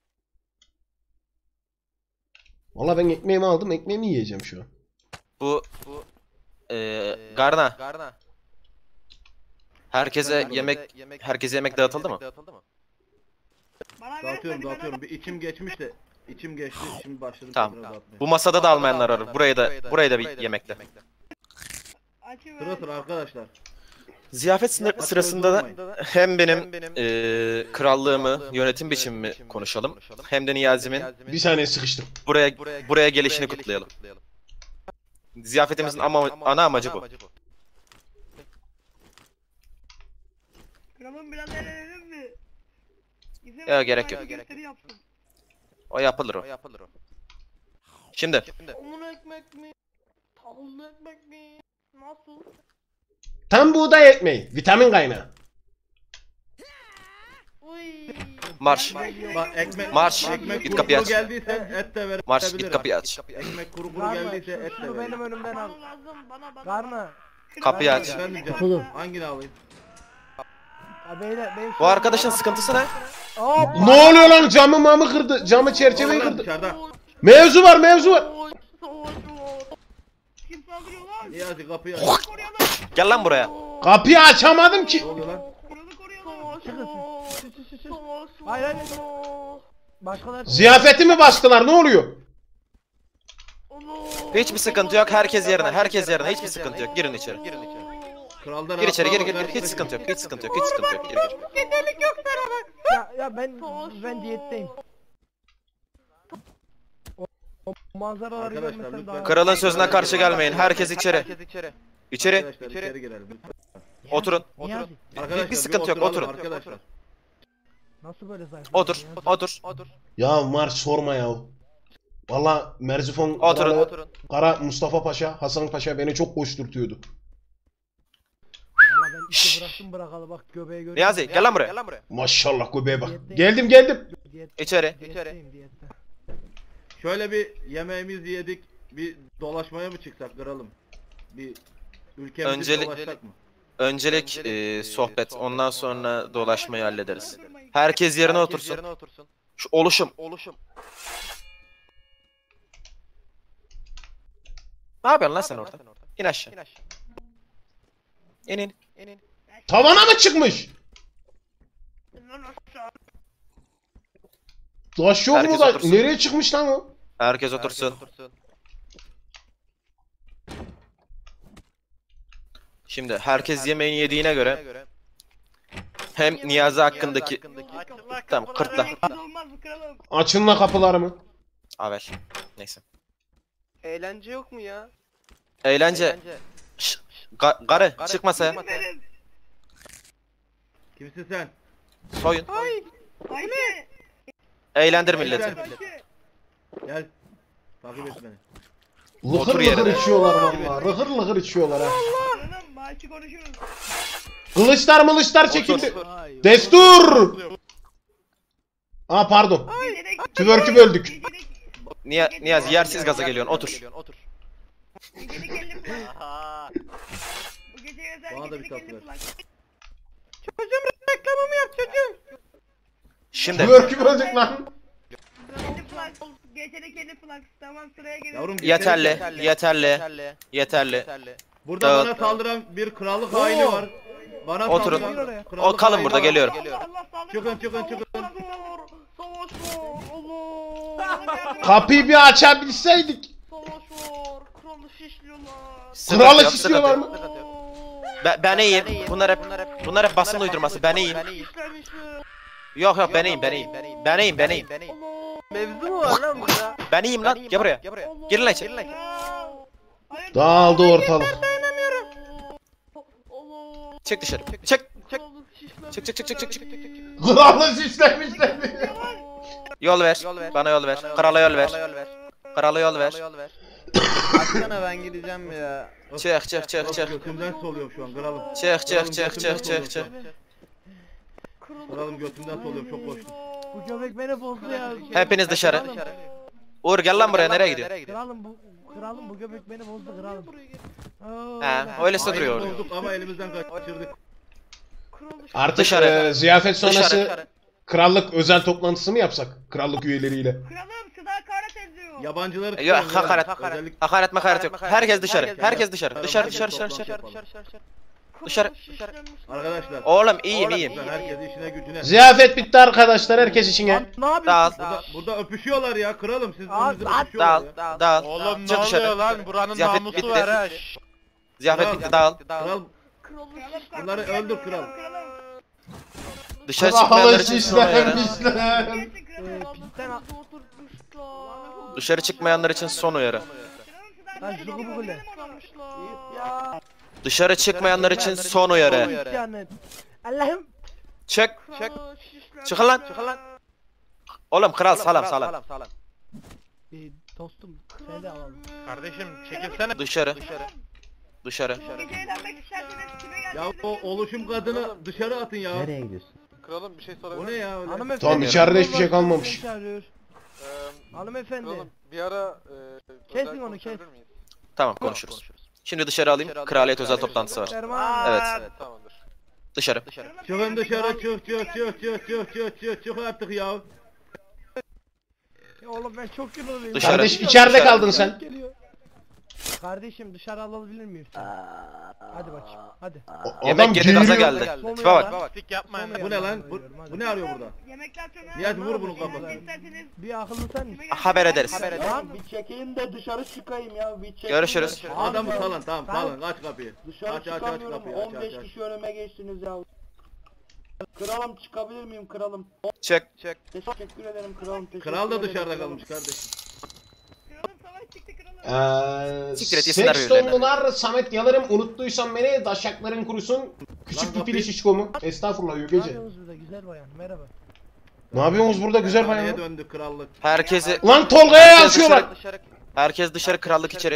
Valla ben ekmeğimi aldım, ekmeğimi yiyeceğim şu an. Bu bu eee Garna. Herkese yemek herkese yemek dağıtıldı mı? Bana Dağıtıyorum verirsen ben dağıtıyorum. Bir içim geçmiş de içim geçti. Şimdi başladım Tamam. tekrar dağıtmaya. Bu masada da almayanlar arır. Burayı da burayı da bir yemekle. açı Sıra ver. sıra arkadaşlar. Ziyafet sınır- sırasında da hem benim eee krallığımı, yönetim biçimimi konuşalım. Hem de Niyazi'min Bir saniye sıkıştım. buraya buraya gelişini kutlayalım. Ziyafetimizin ama ana amacı bu. Kralım biraz eğlenelim mi? Bize Ya, bak, gerek bir yok. gösteri yapsın. O yapılır o. Şimdi Un ekmek mi? Tavuklu ekmek mi? Nasıl? Tam buğday ekmeği, vitamin kaynağı. Uy. marş. Bak ekmek Marş. ekmek Git kuru kapıyı kuru aç. geldiyse et de verebilirim. Marş git kapıyı aç. Ekmek kuru kuru Garna geldiyse et şunu, de şunu benim verebilirim. önümden al. Bana lazım bana bana. Garna. Kapıyı aç. Efendim Bana- canım. Hangini alayım? Ya beyler benim Bu arkadaşın sıkıntısı ne? Hop. Ne oluyor lan, camı mamı kırdı, camı çerçeveyi Oğlum, kırdı. dışarıda. Mevzu var, mevzu var. Kim saldırıyor lan? Niyazi kapıyı aç. Koruyalım. Gel lan buraya. Kapıyı açamadım ki. Ne oluyor lan? Kralı koruyalım. Çıkın siz. Siz, siz, siz, siz. Hayır hayır. Başkaları. Ziyafetimi bastılar, ne oluyor? Hiçbir sıkıntı yok. Herkes yerine. Herkes yerine. Hiçbir sıkıntı yok. Girin içeri. Kraldan Gir içeri. Gir gir rahatsız gir. Hiç sıkıntı yok. Hiç sıkıntı yok. Hiç sıkıntı yok. Gir gir. Yeterlik yok sana bak. Ya, ya ben ben diyetteyim. O, o manzaraları Arkadaşlar, görmesem lütfen. daha. Kralın sözüne karşı gelmeyin. Herkes içeri. İçeri. Arkadaşlar içeri girelim. Oturun. Niyazi, Arkadaşlar bir sıkıntı yok, oturalım oturun. Arkadaşlar. nasıl böyle zayıf? Otur. Otur. Ya Marş sorma ya. Valla Merzifon Oturun. Kralı, Kara Mustafa Paşa, Hasan Paşa beni çok koşturtuyordu. Valla ben işi bıraktım bırakalı bak göbeği görüyorum. Niyazi gel lan buraya. Maşallah göbeğe bak. Geldim geldim. Diyet, İçeri. diyetteyim diyette. Şöyle bir yemeğimizi yedik. Bir dolaşmaya mı çıksak kralım? Bir ülkemizi Öncelik- dolaşsak mı? Öncelik e, sohbet. Ondan sonra dolaşmayı hallederiz. Herkes yerine otursun. Şu oluşum. Ne yapıyorsun lan sen orada? İn aşağı. İn in. Tavana mı çıkmış? Taş yok mu Herkes da? otursun. Nereye çıkmış lan o? Herkes otursun. Şimdi herkes yemeğini yediğine göre hem Niyazi hakkındaki tamam kırtla. Yemeksiz olmaz mı kralım? Açın la kapılarımı. Avel. Neyse. Eğlence yok mu ya? Eğlence. Şş, ga- Garı çık masaya. Verin. Kimsin sen? Soyun. Ayşe. Eğlendir milleti. Ayşe. Gel. Takip et beni. Lıhır Otur lıhır yerine. içiyorlar valla. Lıhır lıhır içiyorlar ha. Kralım maaşı konuşuruz. Kılıçlar mılıçlar Otur. çekildi. Destur! Aa pardon. Gecede- Tüvörkü böldük. Gecede- Niye Niyazi yersiz gaza geliyorsun. Otur. Gecede kelli plak. Bu gece özel Bana da bir gecede tat kelli ver. plak. Çocuğum reklamımı yap çocuğum. Şimdi Tüvörkü böldük lan. Kelli plak. Gecede kelli plak. Tamam sıraya geliyorum. Yavrum yeterli. Yeterli. Yeterli. Burada Dağıt. bana saldıran bir krallık haini var. Bana Oturun. saldıran O krallık kalın haini burada var. geliyorum. Allah Allah sağlık. Çıkın çıkın çıkın. Savaş var. Allah. Kapıyı bir açabilseydik. Savaş var. Kralı şişliyorlar. Sıkıntı Kralı yok, şişliyorlar sıkıntı mı? yok. Ben, ben iyiyim. Bunlar hep bunlar hep basın uydurması. Ben iyiyim. İşlemişler. Yok yok ben iyiyim ben iyiyim. Ben iyiyim ben iyiyim. Mevzu mu var lan burada? Ben iyiyim lan. Gel buraya. Girin lan içeri. Hayır. Dağıldı ortalık. Çık dışarı. Çık. Çık. Çık çık çık çık çık çık. Krallık süslemişler. Yol ver. Bana yol ver. Krala yol ver. Krala yol ver. Baksana ben gideceğim ya. Çık çık çık çık. Götümden soluyorum şu an kralım. Çık çık çık çık çık çık. Kralım götümden soluyorum çok koştum. Bu köpek beni bozdu ya. Hepiniz dışarı. Uğur gel lan buraya, nereye gidiyorsun? Kralım bu kralım bu köpek beni bozdu kralım. He, öylesi Aynı duruyor. bozduk ama elimizden kaçırdık. Artık Dışarı. e, ziyafet sonrası Dışarı. krallık özel toplantısı mı yapsak? Krallık üyeleriyle. Kralım size hakaret ediyor. Yabancıları Yok, tutalım, hakaret. özellikle- Hakaret makaret yok. Herkes dışarı. Herkes dışarı. Aramızda Dışarı bir dışarı toplantı dışarı dışarı. yapalım. Dışarı. Arkadaşlar. Oğlum iyiyim iyiyim. Lütfen herkes işine gücüne. Ziyafet bitti arkadaşlar. Herkes için gel. Ne yapıyorsun? Dağıl. Burada, burada öpüşüyorlar ya kralım siz Abi, önünüzde at, öpüşüyorlar Dağıl. ya. Dağıl. Oğlum Çık ne dışarı. oluyor lan? Buranın Ziyafet namusu bitti. var ha. şşş. Ziyafet bitti, dağıl. Kral Kralım bunları öldür kral. Kralım. Dışarı çıkmayanlar Krallık için son uyarı. süslemişler. Gelsin Ee, kralım. pistten al. Dışarı çıkmayanlar için son uyarı. Kralım size Lan hakaret şu bu ediyor. böyle. Gidelim ona. Ya. Dışarı çıkmayanlar için son uyarı. Yani. Allah'ım. Çık. Çıkın lan. Oğlum kral salam salam. Ee, dostum seni de alalım. Kardeşim çekilsene. Dışarı. Dışarı. Bu gece eğlenmek isterseniz kime Ya gelsiniz? o oluşum kadını dışarı atın ya. Nereye gidiyorsun? Kralım bir şey O sorabilir ne miyim? ya öyle? Hanımefendi. Tamam, içeride hiçbir şey kalmamış. Seni çağırıyor. Eee, Hanımefendi. Kralım bir ara e, Kesin özel onu, konuşabilir kes. miyiz? Tamam konuşuruz. Şimdi dışarı alayım. Kraliyet özel toplantısı var. Derman. Evet. Evet tamamdır. Dışarı. Çıkın dışarı çık çık çık çık çık çık çık çık artık ya. Ya oğlum ben çok kiloluyum. Dışarı. Kardeş içeride Dışarı. kaldın sen. Geliyor. Kardeşim dışarı alabilir miyim seni? Hadi bakayım. Hadi. O- Yemek Adam yedi gaza geliyor. geldi. Son Tipe bak. uyarı. Sik yapmayın. Son Bu ne lan? uyarı Bu, veriyorum, hadi. bu ne arıyor burada? Yemekler sonra. Nihat vur bunun Eğlenmek kafasına. isterseniz Bir akıllı sen misin? kime gelsiniz? Haber ederiz. Lan Bir çekeyim de dışarı çıkayım ya. Bir çekeyim Görüşürüz. de- Adamı Abi, salın tamam salın aç kapıyı. Dışarı Aç aç aç çıkamıyorum. kapıyı aç on aç beş aç. kişi önüme geçtiniz ya. Kralım çıkabilir miyim kralım? Çık. Teşekkür ederim kralım. Teşekkür Kral da ederim dışarıda kralım. kalmış kardeşim. Kralım savaş çıktı kralım. Eee Siktir et, yesinler Sextonlular Samet Yalarım unuttuysan beni daşakların kurusun. Küçük Lan pipili kapıyı- şişko mu? Estağfurullah Ne Yügeci. yapıyorsunuz burada güzel bayan? Merhaba. Ne yapıyorsunuz burada güzel Haneye bayan? döndü krallık. Herkesi Lan Tolga'ya Herkes yazıyorlar. dışarı. Herkes dışarı, krallık içeri.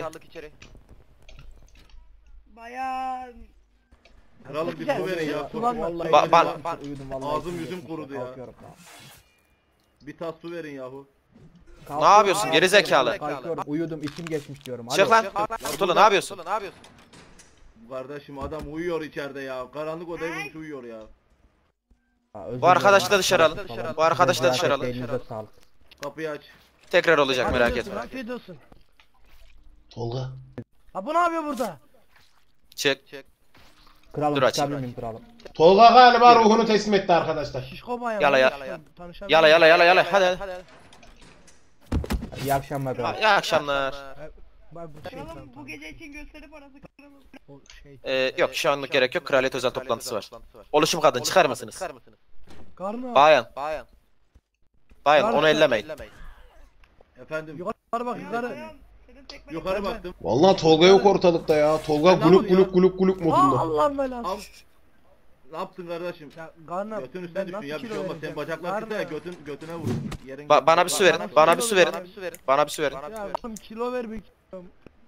Bayan. Krallık bir su verin ya. Su. Ulan Vallahi Ba- ba- billahi. Ben uyudum vallahi. Ağzım yüzüm kurudu ya. Kalkıyorum. Bir tas su verin yahu. Ne yapıyorsun geri zekalı? Kalkıyorum. Uyudum içim geçmiş diyorum. Çık lan. Kutulu ne yapıyorsun? Kardeşim adam uyuyor içeride ya. Karanlık odaya bulmuş uyuyor ya. Bu arkadaşı da dışarı alın. Bu arkadaşı da dışarı alın. Elinize sağlık. Kapıyı aç. Tekrar olacak merak Afiyet etme. olsun, Afiyet olsun. Tolga. Ha bu ne yapıyor burada? Çık. Kralım Dur, açayım. çıkabilir miyim kralım? Tolga galiba ruhunu teslim etti arkadaşlar. Şişko bayan. Yala, Yala yala. Tanışabilir Yala yala miyim? yala yala hadi hadi. İyi akşamlar kralım. İyi akşamlar. Bak bu şey Kralım tamam, bu tamam. gece için gösteri parası kralım. O şey. Ee, yok şu anlık gerek yok. Kraliyet özel toplantısı var. Oluşum kadın çıkar mısınız? Karnı. Bayan. Bayan onu ellemeyin. Efendim Yukarı bak yukarı. Bayan, senin tekmeni- yukarı baktım. Vallahi Tolga yok ortalıkta ya. Tolga Sen ne guluk yapıyorsun guluk guluk guluk Aa modunda. Allah'ım belası. Al. Ne yaptın kardeşim? Ya karnım. Götün üstüne Ben düştün nasıl ya bir şey kilo olmaz. Senin vereceğim? bacaklar kısa ya Karnım. götün, götüne vur. Yerin Ba- bana bir su verin. Bana bir su verin. Bana bir su verin. Ya oğlum kilo ver bir kilo.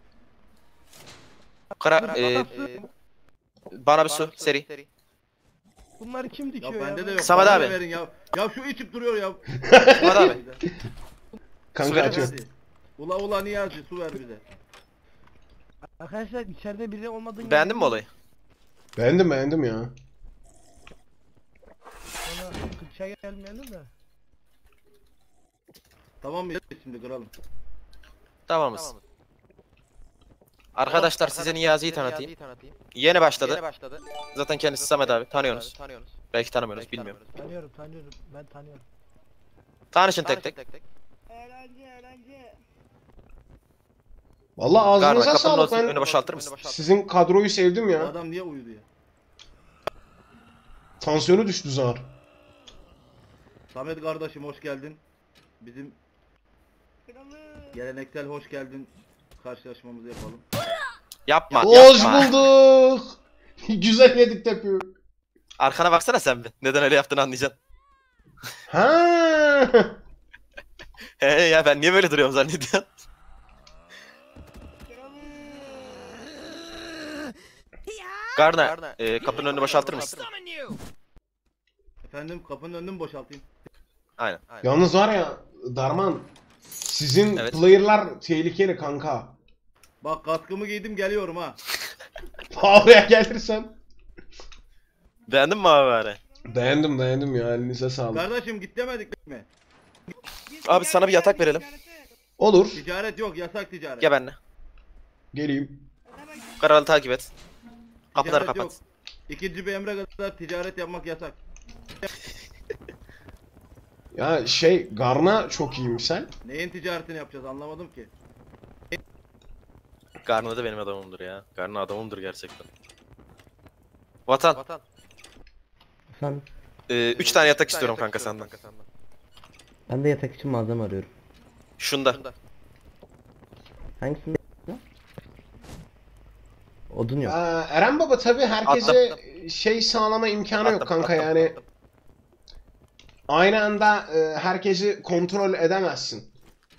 Kara e, bana bir su seri. Bunları kim Ya dikiyor ya? bende de yok. Samet bana abi. da verin ya. Ya şu içip duruyor ya. Samet abi. Kanka Söyle. açıyor. Hadi. Ula ula Niyazi su ver bize. Arkadaşlar içeride biri olmadığını Beğendin mi olayı? Beğendim beğendim ya. Sonra kıça gelmeyelim de. Tamam mı şimdi kralım? Tamamız. Arkadaşlar size Niyazi'yi tanıtayım. Yeni başladı. Zaten kendisi Samet abi. Tanıyorsunuz. Belki tanımıyorsunuz bilmiyorum. Tanıyorum tanıyorum ben tanıyorum. Tanışın tek tek. Eğlence eğlence. Vallahi Garma ağzınıza kapının sağlık. önünü Ben boşaltır mısın? sizin kadroyu sevdim Bu ya. adam niye uyudu ya? Tansiyonu düştü zar. Samet kardeşim hoş geldin. Bizim Kralım. Geleneksel hoş geldin karşılaşmamızı yapalım. Yapma Hoş yapma. bulduk. Güzel yedik tepiyor. Arkana baksana sen bir. Neden öyle yaptığını anlayacaksın. Ha. He ya ben niye böyle duruyorum zannediyorsun? Garna, e, kapının önünü boşaltır mısın? Efendim kapının önünü mü boşaltayım? Aynen. aynen. Yalnız var ya Darman, sizin Evet. player'lar tehlikeli kanka. Bak kaskımı giydim geliyorum ha. Oraya gelirsen. Beğendin mi abi bari? Beğendim beğendim ya, elinize sağlık. Kardeşim git demedik mi? Abi sana bir yatak verelim. Olur, Ticaret yok, yasak ticaret. Gel benimle. geleyim. Karalı takip et. Kapıları Ticaret kapat. yok. İkinci bir emre kadar ticaret yapmak yasak. Ya şey, Garna çok iyiymiş sen. Neyin ticaretini yapacağız anlamadım ki. Garna da benim adamımdır ya. Garna adamımdır gerçekten. Vatan. Vatan. Efendim, e, üç tane yatak istiyorum kanka senden. ben de yatak için malzeme arıyorum. Şunda. Hangisinde? Odun yok. Aa, Eren Baba tabi herkese şey sağlama imkanı yok Attım, kanka attım, yani. attım. Aynı anda e, herkesi kontrol edemezsin.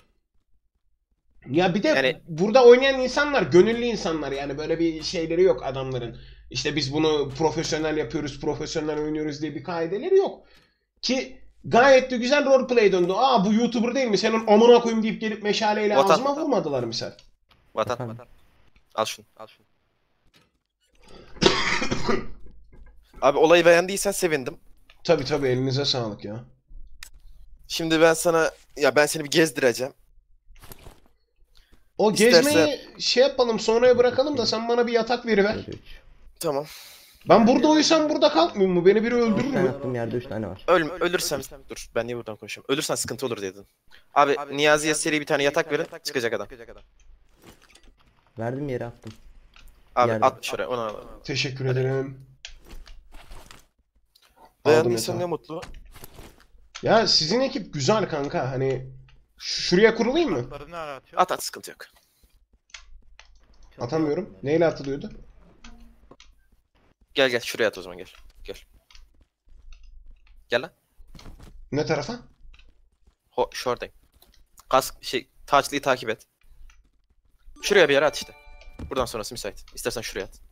Ya bir de Yani- burada oynayan insanlar gönüllü insanlar, yani böyle bir şeyleri yok adamların. İşte biz bunu profesyonel yapıyoruz, profesyonel oynuyoruz diye bir kaideleri yok. Ki gayet de güzel roleplay döndü. Aa bu YouTuber değil mi? Senin amına koyayım deyip gelip meşaleyle Vatan. ağzıma vurmadılar misal. Vatan. Efendim? Al şunu. Al şunu. Abi olayı beğendiysen sevindim. Tabi tabi, elinize sağlık ya. Şimdi ben sana ya ben seni bir gezdireceğim. O İstersen- gezmeyi şey yapalım, sonraya bırakalım da sen bana bir yatak veriver. Böyle üç. Tamam. Ben burada uyusam burada kalkmıyor mu? Beni biri öldürür Ben mü? yattığım yerde üç tane var. Öl, ölürsem dur ben niye buradan konuşuyorum? Ölürsen sıkıntı olur dedin. Abi, Niyazi'ye seri bir tane yatak verin çıkacak adam. Verdim yere attım. Abi Yani- at şuraya onu al. Teşekkür ederim. Aldım Beğendiysen yatağı. ne mutlu. Ya sizin ekip güzel kanka, hani ş- şuraya kurulayım mı? Ne aratıyor? At at sıkıntı yok. Atamıyorum. Neyle atılıyordu? Gel gel şuraya at o zaman gel. Gel. Gel lan. Ne tarafa? Ho şuradayım. Kask şey taçlıyı takip et. Şuraya bir yere at işte. Buradan sonrası müsait. İstersen şuraya at.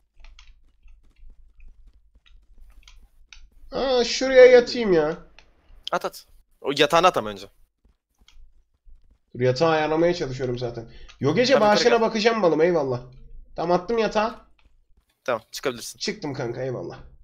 Aa şuraya yatayım ya. At at. O yatağını at ama önce. Dur, yatağı ayarlamaya çalışıyorum zaten. Yo gece Tamam, bağışına yukarı bakacağım balım, eyvallah. Tamam, attım yatağa. Tamam çıkabilirsin. Çıktım kanka, eyvallah.